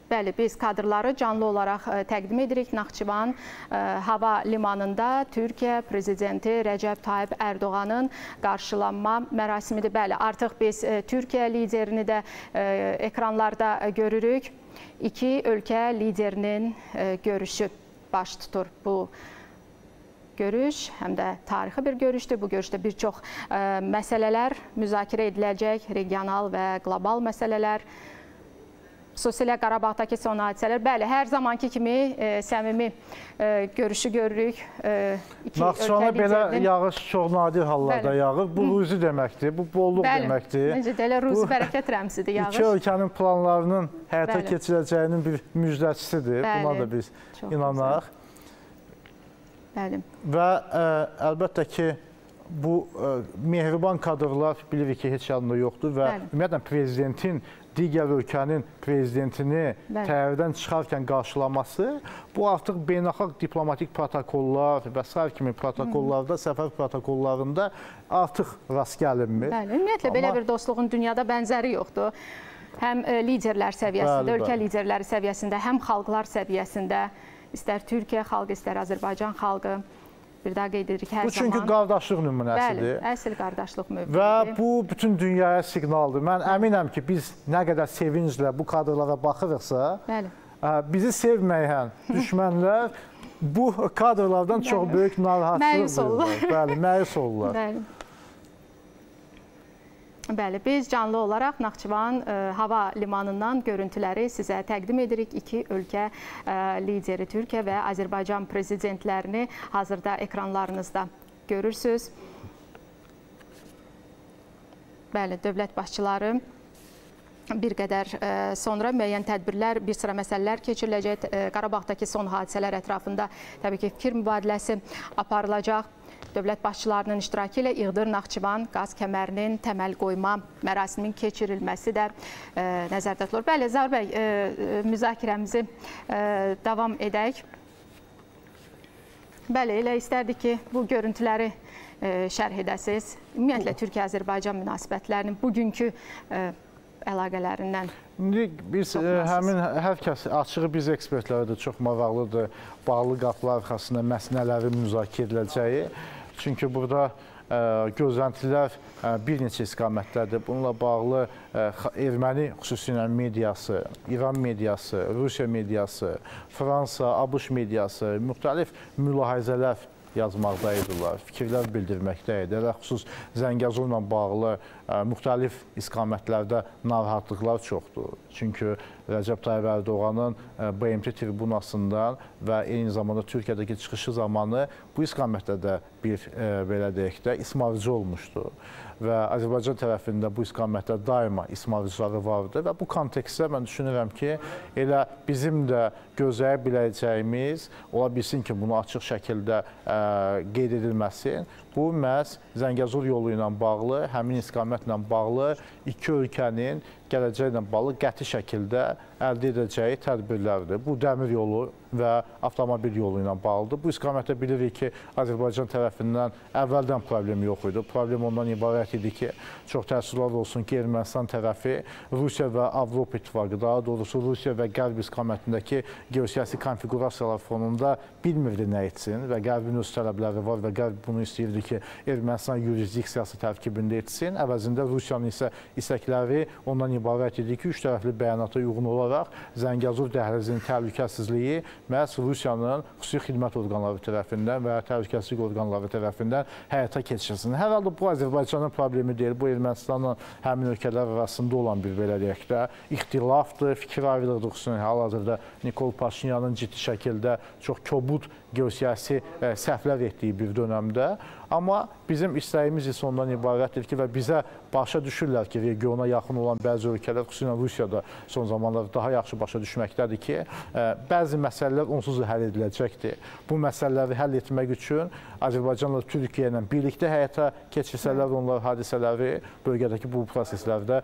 Bəli, biz kadrları canlı olaraq təqdim edirik. Naxçıvan hava limanında Türkiyə prezidenti Rəcəb Tayyib Ərdoğanın qarşılanma mərasimidir. Bəli, artıq biz Türkiyə liderini də ekranlarda görürük. İki ölkə liderinin görüşü baş tutur bu görüş, həm də tarixi bir görüşdür. Bu görüşdə bir çox məsələlər müzakirə ediləcək, regional və qlobal məsələlər. Xüsusilə Qarabağdakı son hadisələr. Bəli, hər zamanki kimi səmimi görüşü görürük. Naxçıvana belə yağış çox nadir hallarda yağır. Bu ruzi deməkdir, bu bolluq deməkdir. Necə deyilə, ruzi bərəkət rəmsidir yağış. İki ölkənin planlarının həyata keçirəcəyinin bir müjdəçisidir. Buna da biz inanaq. Bəli. Və əlbəttə ki, bu mehriban kadrlar bilirik ki, heç yanında yoxdur və ümumiyyətlə prezidentin digər ölkənin prezidentini təyyarədən çıxarkən qarşılaması, bu artıq beynəlxalq diplomatik protokollar və sair kimi protokollarda, səfər protokollarında artıq rast gəlinmir. Ümumiyyətlə, belə bir dostluğun dünyada bənzəri yoxdur. Həm liderlər səviyyəsində, ölkə liderləri səviyyəsində, həm xalqlar səviyyəsində, istər Türkiyə xalqı, istər Azərbaycan xalqı. Bir daha qeyd edirik hər zaman. Bu çünki qardaşlıq nümunəsidir. Bəli, əsl qardaşlıq nümunəsidir. Və bu bütün dünyaya siqnaldır. Mən əminəm ki, biz nə qədər sevinclə bu kadrlara baxırıqsa, bizi sevməyən düşmənlər bu kadrlardan çox böyük narahatsızlıq duyurlar. Bəli, məyus olurlar. Bəli, biz canlı olaraq Naxçıvan hava limanından görüntüləri sizə təqdim edirik. İki ölkə lideri Türkiyə və Azərbaycan prezidentlərini hazırda ekranlarınızda görürsünüz. Bəli, dövlət başçıları bir qədər sonra müəyyən tədbirlər, bir sıra məsələlər keçiriləcək. Qarabağdakı son hadisələr ətrafında təbii ki, fikir mübadiləsi aparılacaq. Dövlət başçılarının iştirakı ilə İğdır-Naxçıvan qaz kəmərinin təməl qoyma mərasimin keçirilməsi də nəzərdə tutulur. Bəli, Zaur bəy, müzakirəmizi davam edək. Bəli, elə istərdik ki, bu görüntüləri şərh edəsiniz. Ümumiyyətlə, Türkiyə-Azərbaycan münasibətlərinin bugünkü əlaqələrindən. İndi biz həmin hər kəs açığı biz ekspertlərə də çox maraqlıdır. Bağlı qapılar arxasında məsələləri müzakirə ediləcəyi. Çünki burada gözləntilər bir neçə istiqamətdədir. Bununla bağlı erməni xüsusilə mediası, İran mediası, Rusiya mediası, Fransa, ABŞ mediası müxtəlif mülahizələr yazmaqdaydılar, fikirlər bildirməkdəydi. Xüsus Zəngəzurla bağlı müxtəlif istiqamətlərdə narahatlıqlar çoxdur. Çünki Rəcəb Tayyib Ərdoğanın BMT tribunasından və eyni zamanda Türkiyədəki çıxışı zamanı bu istiqamətdə də bir, belə deyək də, ismarıcı olmuşdu. Və Azərbaycan tərəfində bu istiqamətdə daima ismarıcıları vardı və bu kontekstdə mən düşünürəm ki, elə bizim də gözləyə biləcəyimiz, ola bilsin ki, bunu açıq şəkildə qeyd edilməsin. Bu məhz Zəngəzur yolu ilə bağlı, həmin istiqamətlə bağlı iki ölkənin gələcəklə bağlı qəti şəkildə əldə edəcəyi tədbirlərdir. Bu dəmir yolu və avtomobil yolu ilə bağlıdır. Bu istiqamətdə bilirik ki, Azərbaycan tərəfindən əvvəldən problem yox idi. Problem ondan ibarət idi ki, çox təəssüflər olsun ki, Ermənistan tərəfi Rusiya və Avropa İttifaqı, daha doğrusu Rusiya və Qərb istiqamətindəki geosiyasi konfigurasiyalar fonunda bilmirdi nə etsin və Qərbin öz tələbləri var və Qərb bunu istəyirdi ki, Ermənistan yurisdiksiyası tərkibində etsin. Əvəzində Rusiyanın isə istəkləri ondan ibarət idi ki, üç tərəfli bəyanata uyğun olaraq Zəngəzur dəhlizinin təhlükəsizliyi məhz Rusiyanın xüsusi xidmət orqanları tərəfindən və təhlükəsizlik orqanları tərəfindən həyata keçirilsin. Hər halda bu Azərbaycanın problemi deyil, bu Ermənistanla həmin ölkələr arasında olan bir belə deyək də ixtilafdır, fikir ayrılıqdır. Xüsusən hal-hazırda Nikol Paşinyanın ciddi şəkildə çox kobud geosiyasi səhvlər etdiyi bir dönəmdə. Amma bizim istəyimiz isə ondan ibarətdir ki, və bizə başa düşürlər ki, regiona yaxın olan bəzi ölkələr, xüsusən Rusiyada son zamanlarda daha yaxşı başa düşməkdədir ki, bəzi məsələlər onsuz da həll ediləcəkdir. Bu məsələləri həll etmək üçün Azərbaycanla Türkiyə ilə birlikdə həyata keçirsələr onlar hadisələri bölgədəki bu proseslərdə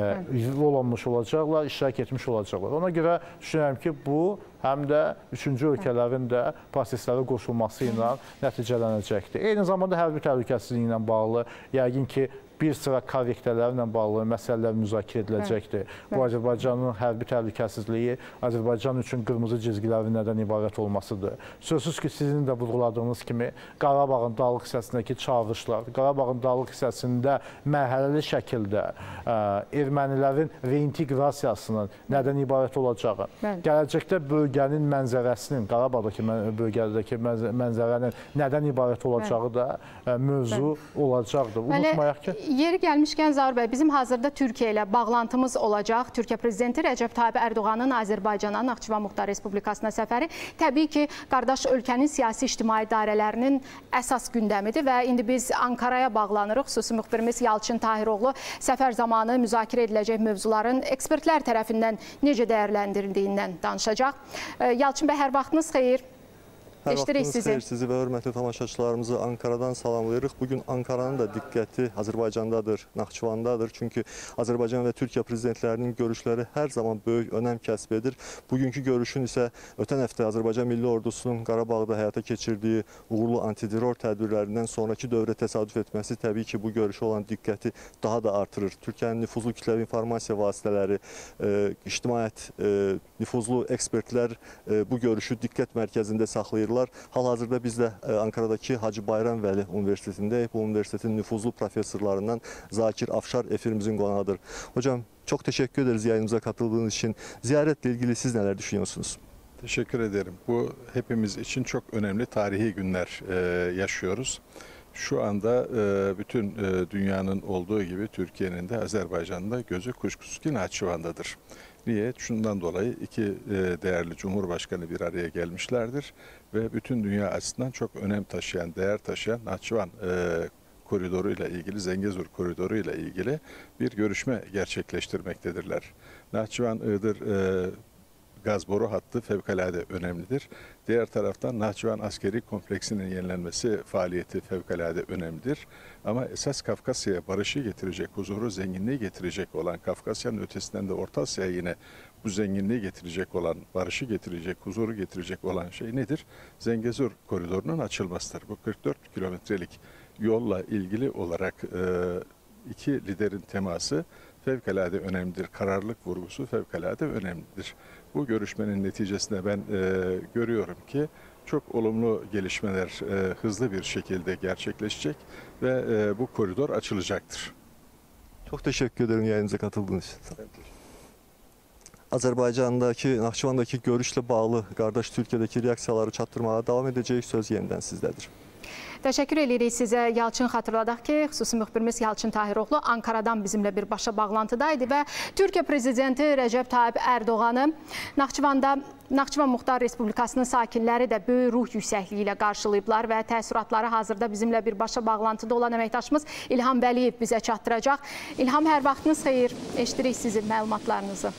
rol almış olacaqlar, iştirak etmiş olacaqlar. Ona görə düşünürəm ki, bu həm də üçüncü ölkələrin də proseslərə qoşulması ilə nəticələnəcəkdir. Eyni zamanda hərbi təhlükəsizliyi ilə bağlı yəqin ki, bir sıra korrektələrlə bağlı məsələlər müzakirə ediləcəkdir. Bu, Azərbaycanın hərbi təhlükəsizliyi, Azərbaycan üçün qırmızı cizgilərin nədən ibarət olmasıdır. Sözsüz ki, sizin də vurğuladığınız kimi Qarabağın dağlıq hissəsindəki çağırışlar, Qarabağın dağlıq hissəsində mərhələli şəkildə ermənilərin reinteqrasiyasının nədən ibarət olacağı, gələcəkdə bölgənin mənzərəsinin, Qarabağdakı bölgədəki mənzərənin nədən ibarət olacağı da mövzu olacaqdır. Unutmayaq ki... Yeri gəlmişkən Zaur bəy, bizim hazırda Türkiyə ilə bağlantımız olacaq. Türkiyə Prezidenti Rəcəb Tayyip Ərdoğanın Azərbaycana, Naxçıvan Muxtar Respublikasına səfəri təbii ki, qardaş ölkənin siyasi-ictimai idarələrinin əsas gündəmidir və indi biz Ankaraya bağlanırıq. Xüsusi müxbirimiz Yalçın Tahiroğlu səfər zamanı müzakirə ediləcək mövzuların ekspertlər tərəfindən necə dəyərləndirildiyindən danışacaq. Yalçın bəy, hər vaxtınız xeyir. Hər vaxtınız xeyir, sizi və hörmətli tamaşaçılarımızı Ankaradan salamlayırıq. Bugün Ankaranın da diqqəti Azərbaycandadır, Naxçıvandadır. Çünki Azərbaycan və Türkiyə prezidentlərinin görüşləri hər zaman böyük önəm kəsb edir. Bugünkü görüşün isə ötən həftə Azərbaycan Milli Ordusunun Qarabağda həyata keçirdiyi uğurlu antiterror tədbirlərindən sonraki dövrə təsadüf etməsi təbii ki, bu görüşə olan diqqəti daha da artırır. Türkiyənin nüfuzlu kütləvi informasiya vasitələri, ictimaiyyət, nüfuzlu ekspertlər bu görüşü diqqət mərkəzində saxlayırlar. Hal-hazırda biz də Ankaradakı Hacı Bayram Vəli Universitetindəyik. Bu universitetin nüfuzlu professorlarından Zakir Afşar efirimizin qonağıdır. Hocam, çok teşekkür ederiz yayınımıza katıldığınız için. Ziyaretle ilgili siz neler düşünüyorsunuz? Teşekkür ederim. Bu hepimiz için çok önemli tarihi günler yaşıyoruz. Şu anda bütün dünyanın olduğu gibi Türkiye'nin de Azerbaycan'da gözü kuşkusuz ki Naçıvan'dadır. Niye? Şundan dolayı iki değerli Cumhurbaşkanı bir araya gelmişlerdir ve bütün dünya açısından çok önem taşıyan, değer taşıyan Naçıvan koridoru ile ilgili, Zengezur koridoru ile ilgili bir görüşme gerçekleştirmektedirler. Naçıvan-Iğdır gaz boru hattı fevkalade önemlidir. Diğer taraftan Naçıvan askeri kompleksinin yenilenmesi faaliyeti fevkalade önemlidir. Ama esas Kafkasya'ya barışı getirecek, huzuru, zenginliği getirecek olan, Kafkasya'nın ötesinden de Orta Asya'ya yine bu zenginliği getirecek olan, barışı getirecek, huzuru getirecek olan şey nedir? Zengezur koridorunun açılmasıdır. Bu 44 kilometrelik yolla ilgili olarak iki liderin teması fevkalade önemlidir. Kararlılık vurgusu fevkalade önemlidir. Bu görüşmenin neticesinde ben görüyorum ki çok olumlu gelişmeler hızlı bir şekilde gerçekleşecek ve bu koridor açılacaktır. Çok teşekkür ederim yayınımıza katıldığınız için. Azərbaycandakı, Naxçıvandakı görüşlə bağlı qardaş Türkiyədəki reaksiyaları çatdırmağa davam edəcək. Söz yenidən sizdədir. Təşəkkür edirik sizə. Yalçın, xatırladaq ki, xüsusi müxbirimiz Yalçın Tahiroğlu Ankaradan bizimlə birbaşa bağlantıdaydı və Türkiyə Prezidenti Rəcəb Tayyip Ərdoğanı Naxçıvan Muxtar Respublikasının sakinləri də böyük ruh yüksəkliyi ilə qarşılayıblar və təəssüratları hazırda bizimlə birbaşa bağlantıda olan əməkdaşımız İlham Vəliyev bizə çatdıracaq. İlham, hər vaxtınız xeyir. Eşidirik sizin məlumatlarınızı.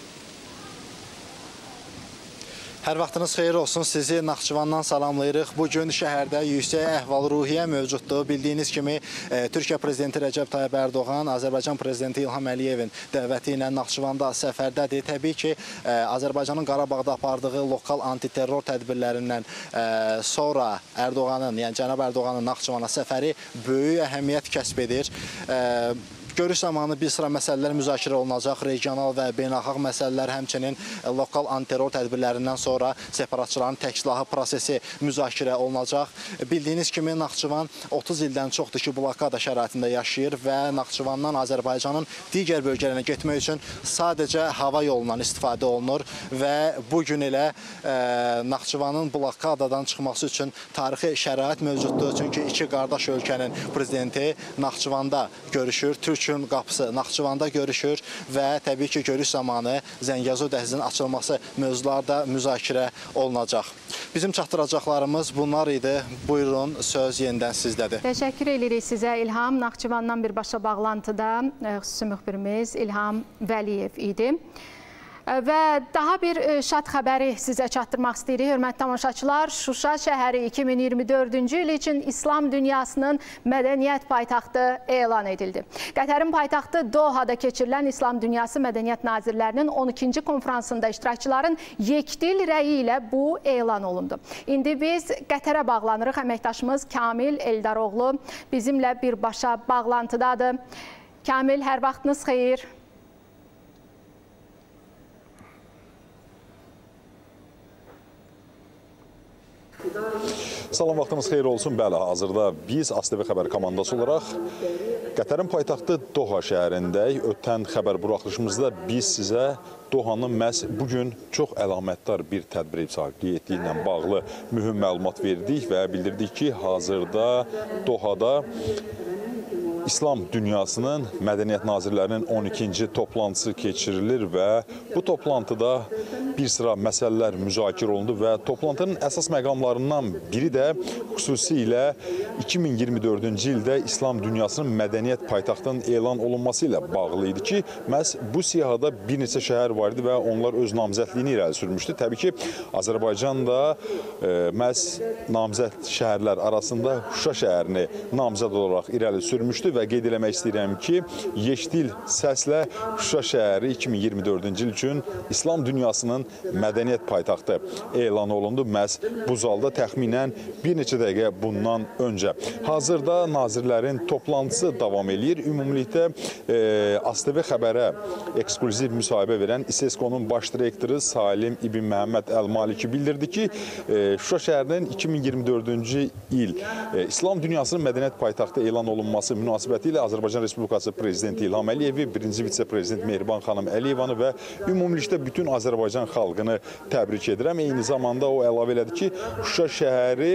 Hər vaxtınız xeyir olsun, sizi Naxçıvandan salamlayırıq. Bugün şəhərdə yüksək əhval-ruhiyyə mövcuddur. Bildiyiniz kimi, Türkiyə Prezidenti Rəcəb Tayyip Ərdoğan, Azərbaycan Prezidenti İlham Əliyevin dəvəti ilə Naxçıvanda səfərdədir. Təbii ki, Azərbaycanın Qarabağda apardığı lokal antiterror tədbirlərindən sonra Ərdoğanın, yəni cənab Ərdoğanın Naxçıvana səfəri böyük əhəmiyyət kəsb edir. Görüş zamanı bir sıra məsələlər müzakirə olunacaq. Regional və beynəlxalq məsələlər, həmçinin lokal antiterror tədbirlərindən sonra separatçıların təksilahı prosesi müzakirə olunacaq. Bildiyiniz kimi, Naxçıvan 30 ildən çoxdur ki, blokada şəraitində yaşayır və Naxçıvandan Azərbaycanın digər bölgələrinə getmək üçün sadəcə hava yolundan istifadə olunur və bugün elə Naxçıvanın blokadadan çıxması üçün tarixi şərait mövcuddur. Çünki iki qardaş ölkənin prezidenti Naxçıvanda görüşür. Türkün qapısı Naxçıvanda görüşür və təbii ki, görüş zamanı Zəngəzur dəhlizinin açılması mövzularda müzakirə olunacaq. Bizim çatdıracaqlarımız bunlar idi. Buyurun, söz yenidən sizdədir. Təşəkkür edirik sizə İlham. Naxçıvandan birbaşa bağlantıda xüsusi müxbirimiz İlham Vəliyev idi. Və daha bir şad xəbəri sizə çatdırmaq istəyirik. Hörmətli tamaşaçılar, Şuşa şəhəri 2024-cü il üçün İslam dünyasının mədəniyyət paytaxtı elan edildi. Qətərin paytaxtı Dohada keçirilən İslam Dünyası Mədəniyyət Nazirlərinin 12-ci konfransında iştirakçıların yekdil rəyi ilə bu elan olundu. İndi biz Qətərə bağlanırıq. Əməkdaşımız Kamil Eldaroğlu bizimlə birbaşa bağlantıdadır. Kamil, hər vaxtınız xeyir. Salam, vaxtınız xeyir olsun. Bəli, hazırda biz ASTV xəbər komandası olaraq Qətərin paytaxtı Doha şəhərindəyik. Ötən xəbər buraxılışımızda biz sizə Dohanın məhz bugün çox əlamətdar bir tədbir icraçılığı etdiyi ilə bağlı mühüm məlumat verdik və bildirdik ki, hazırda Dohada İslam dünyasının mədəniyyət nazirlərinin 12-ci toplantısı keçirilir və bu toplantıda bir sıra məsələlər müzakirə olundu və toplantının əsas məqamlarından biri də xüsusilə 2024-cü ildə İslam dünyasının mədəniyyət paytaxtının elan olunması ilə bağlı idi ki, məhz bu siyahıda bir neçə şəhər var idi və onlar öz namizədliyini irəli sürmüşdü. Təbii ki, Azərbaycan da məhz namizəd şəhərlər arasında Şuşa şəhərini namizəd olaraq irəli sürmüşdü və qeyd eləmək istəyirəm ki, yeşdil səslə Şuşa şəhəri 2024-cü il üçün İslam dünyasının mədəniyyət paytaxtı elan olundu. Məhz bu zalda təxminən bir neçə dəqiqə bundan öncə. Hazırda nazirlərin toplantısı davam edir. Ümumilikdə ASTV xəbərə eksklüziv müsahibə verən İSESCO-nun baş direktoru Salim İbn Məhəmməd Əl-Maliki bildirdi ki, Şuşa şəhərinin 2024-cü il İslam dünyasının mədəniyyət paytaxtı elan olunması münasibəti ilə Azərbaycan Respublikası Prezidenti İlham Əliyevi, birinci vitse-prezident Mehriban xanım Əliyevanı və ümumilikdə bütün Azərbaycan xalqını təbrik edirəm. Eyni zamanda o əlavə elədi ki, Şuşa şəhəri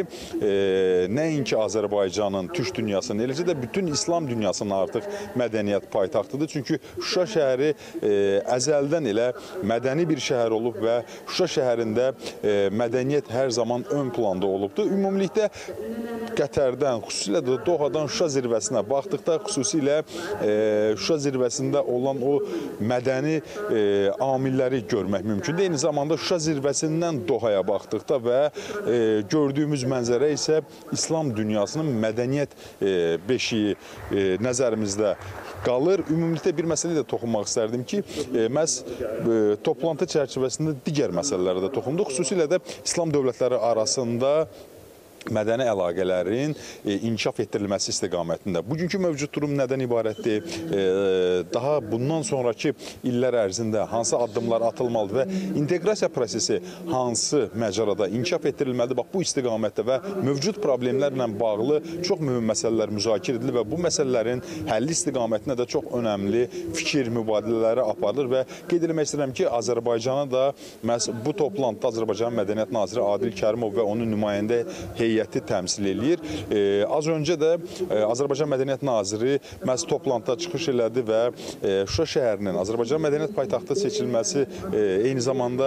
nəinki Azərbaycanın, türk dünyasının, eləcə də bütün İslam dünyasının artıq mədəniyyət paytaxtıdır. Çünki Şuşa şəhəri əzəldən elə mədəni bir şəhər olub və Şuşa şəhərində mədəniyyət hər zaman ön planda olubdur. Ümumilikdə Qətərdən, xüsusilə də Dohadan Şuşa zirvəsinə baxdıqda, xüsusilə Şuşa zirvəsində olan o mədəni amilləri görmək mümkündür. Eyni zamanda Şuşa zirvəsindən Dohaya baxdıqda və gördüyümüz mənzərə isə İslam dünyasının mədəniyyət beşiyi nəzərimizdə qalır. Ümumilikdə bir məsələyə də toxunmaq istərdim ki, məhz toplantı çərçivəsində digər məsələlərə də toxunduq. Xüsusilə də İslam dövlətləri arasında mədəni əlaqələrin inkişaf etdirilməsi istiqamətində. Bugünkü mövcud durum nədən ibarətdir? Daha bundan sonraki illər ərzində hansı addımlar atılmalıdır və inteqrasiya prosesi hansı məcrada inkişaf etdirilməlidir? Bax, bu istiqamətdə və mövcud problemlərlə bağlı çox mühüm məsələlər müzakirə edilir və bu məsələlərin həlli istiqamətində də çox önəmli fikir mübadilələri aparılır və qeyd etmək istəyirəm ki, Azərbaycana da məhz bu toplantıda Azərbaycan Mədəniyyət Naziri Adil Kərimov və onun nümayəndə heyəti təmsil eləyir. Az öncə də Azərbaycan Mədəniyyət Naziri məhz toplantıda çıxış elədi və Şuşa şəhərinin Azərbaycan mədəniyyət paytaxtı seçilməsi, eyni zamanda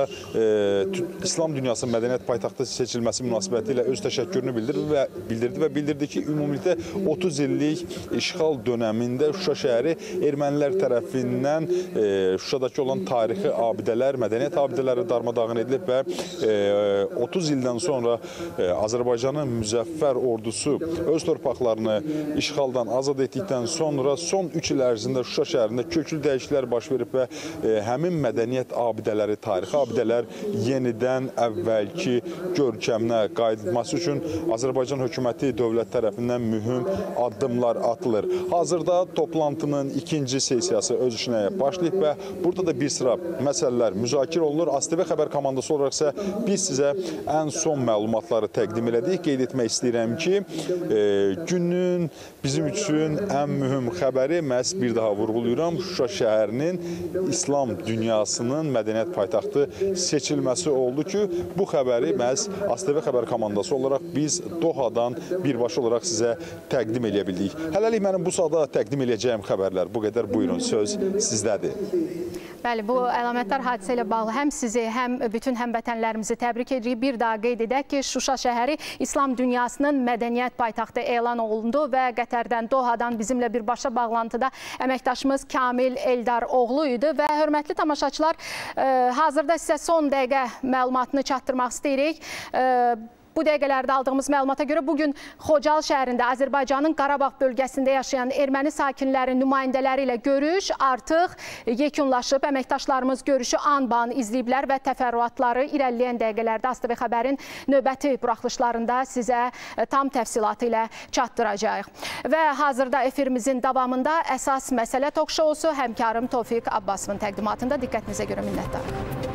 İslam dünyasının mədəniyyət paytaxtı seçilməsi münasibəti ilə öz təşəkkürünü bildirdi ki, ümumilikdə 30 illik işğal dönəmində Şuşa şəhəri ermənilər tərəfindən Şuşadakı olan tarixi abidələr, mədəniyyət abidələri darmadağın edilib və 30 ildən sonra Azərbaycanın müzəffər ordusu öz torpaqlarını işğaldan azad etdikdən sonra son 3 il ərzində Şuşa şəhərində köklü dəyişikliklər baş verib və həmin mədəniyyət abidələri, tarixi abidələr yenidən əvvəlki görkəminə qayıdılması üçün Azərbaycan hökuməti dövlət tərəfindən mühüm addımlar atılır. Hazırda toplantının ikinci sessiyası öz işinə başlayıb və burada da bir sıra məsələlər müzakirə olunur. ASTV xəbər komandası olaraq isə biz sizə ən son məlumatları təqdim elədik. Qeyd etmək istəyirəm ki, günün bizim üçün ən mühüm xəbəri məhz bir daha vurğuluyuram, Şuşa şəhərinin İslam dünyasının mədəniyyət paytaxtı seçilməsi oldu ki, bu xəbəri məhz ASTV xəbər komandası olaraq biz Dohadan birbaşa olaraq sizə təqdim edə bildik. Hələlik mənim bu saata təqdim edəcəyim xəbərlər bu qədər. Buyurun, söz sizdədir. Bəli, bu əlamətdar hadisə ilə bağlı həm sizi, həm bütün həmvətənlərimizi təbrik edirik. Bir daha qeyd edək ki, Şuşa şəhəri İslam dünyasının mədəniyyət paytaxtı elan olundu və Qətərdən, Dohadan bizimlə birbaşa bağlantıda əməkdaşımız Kamil Eldaroğlu idi və hörmətli tamaşaçılar, hazırda sizə son dəqiqə məlumatını çatdırmaq istəyirik. Bu dəqiqələrdə aldığımız məlumata görə bugün Xocalı şəhərində Azərbaycanın Qarabağ bölgəsində yaşayan erməni sakinlərinin nümayəndələri ilə görüş artıq yekunlaşıb. Əməkdaşlarımız görüşü an-ban izləyiblər və təfərrüatları irəliləyən dəqiqələrdə ASTV xəbərin növbəti buraxılışlarında sizə tam təfsilatı ilə çatdıracağıq. Və hazırda efirimizin davamında əsas məsələ tok-şousu həmkarım Tofiq Abbasovun təqdimatında. Diqqətinizə görə minnətdarım.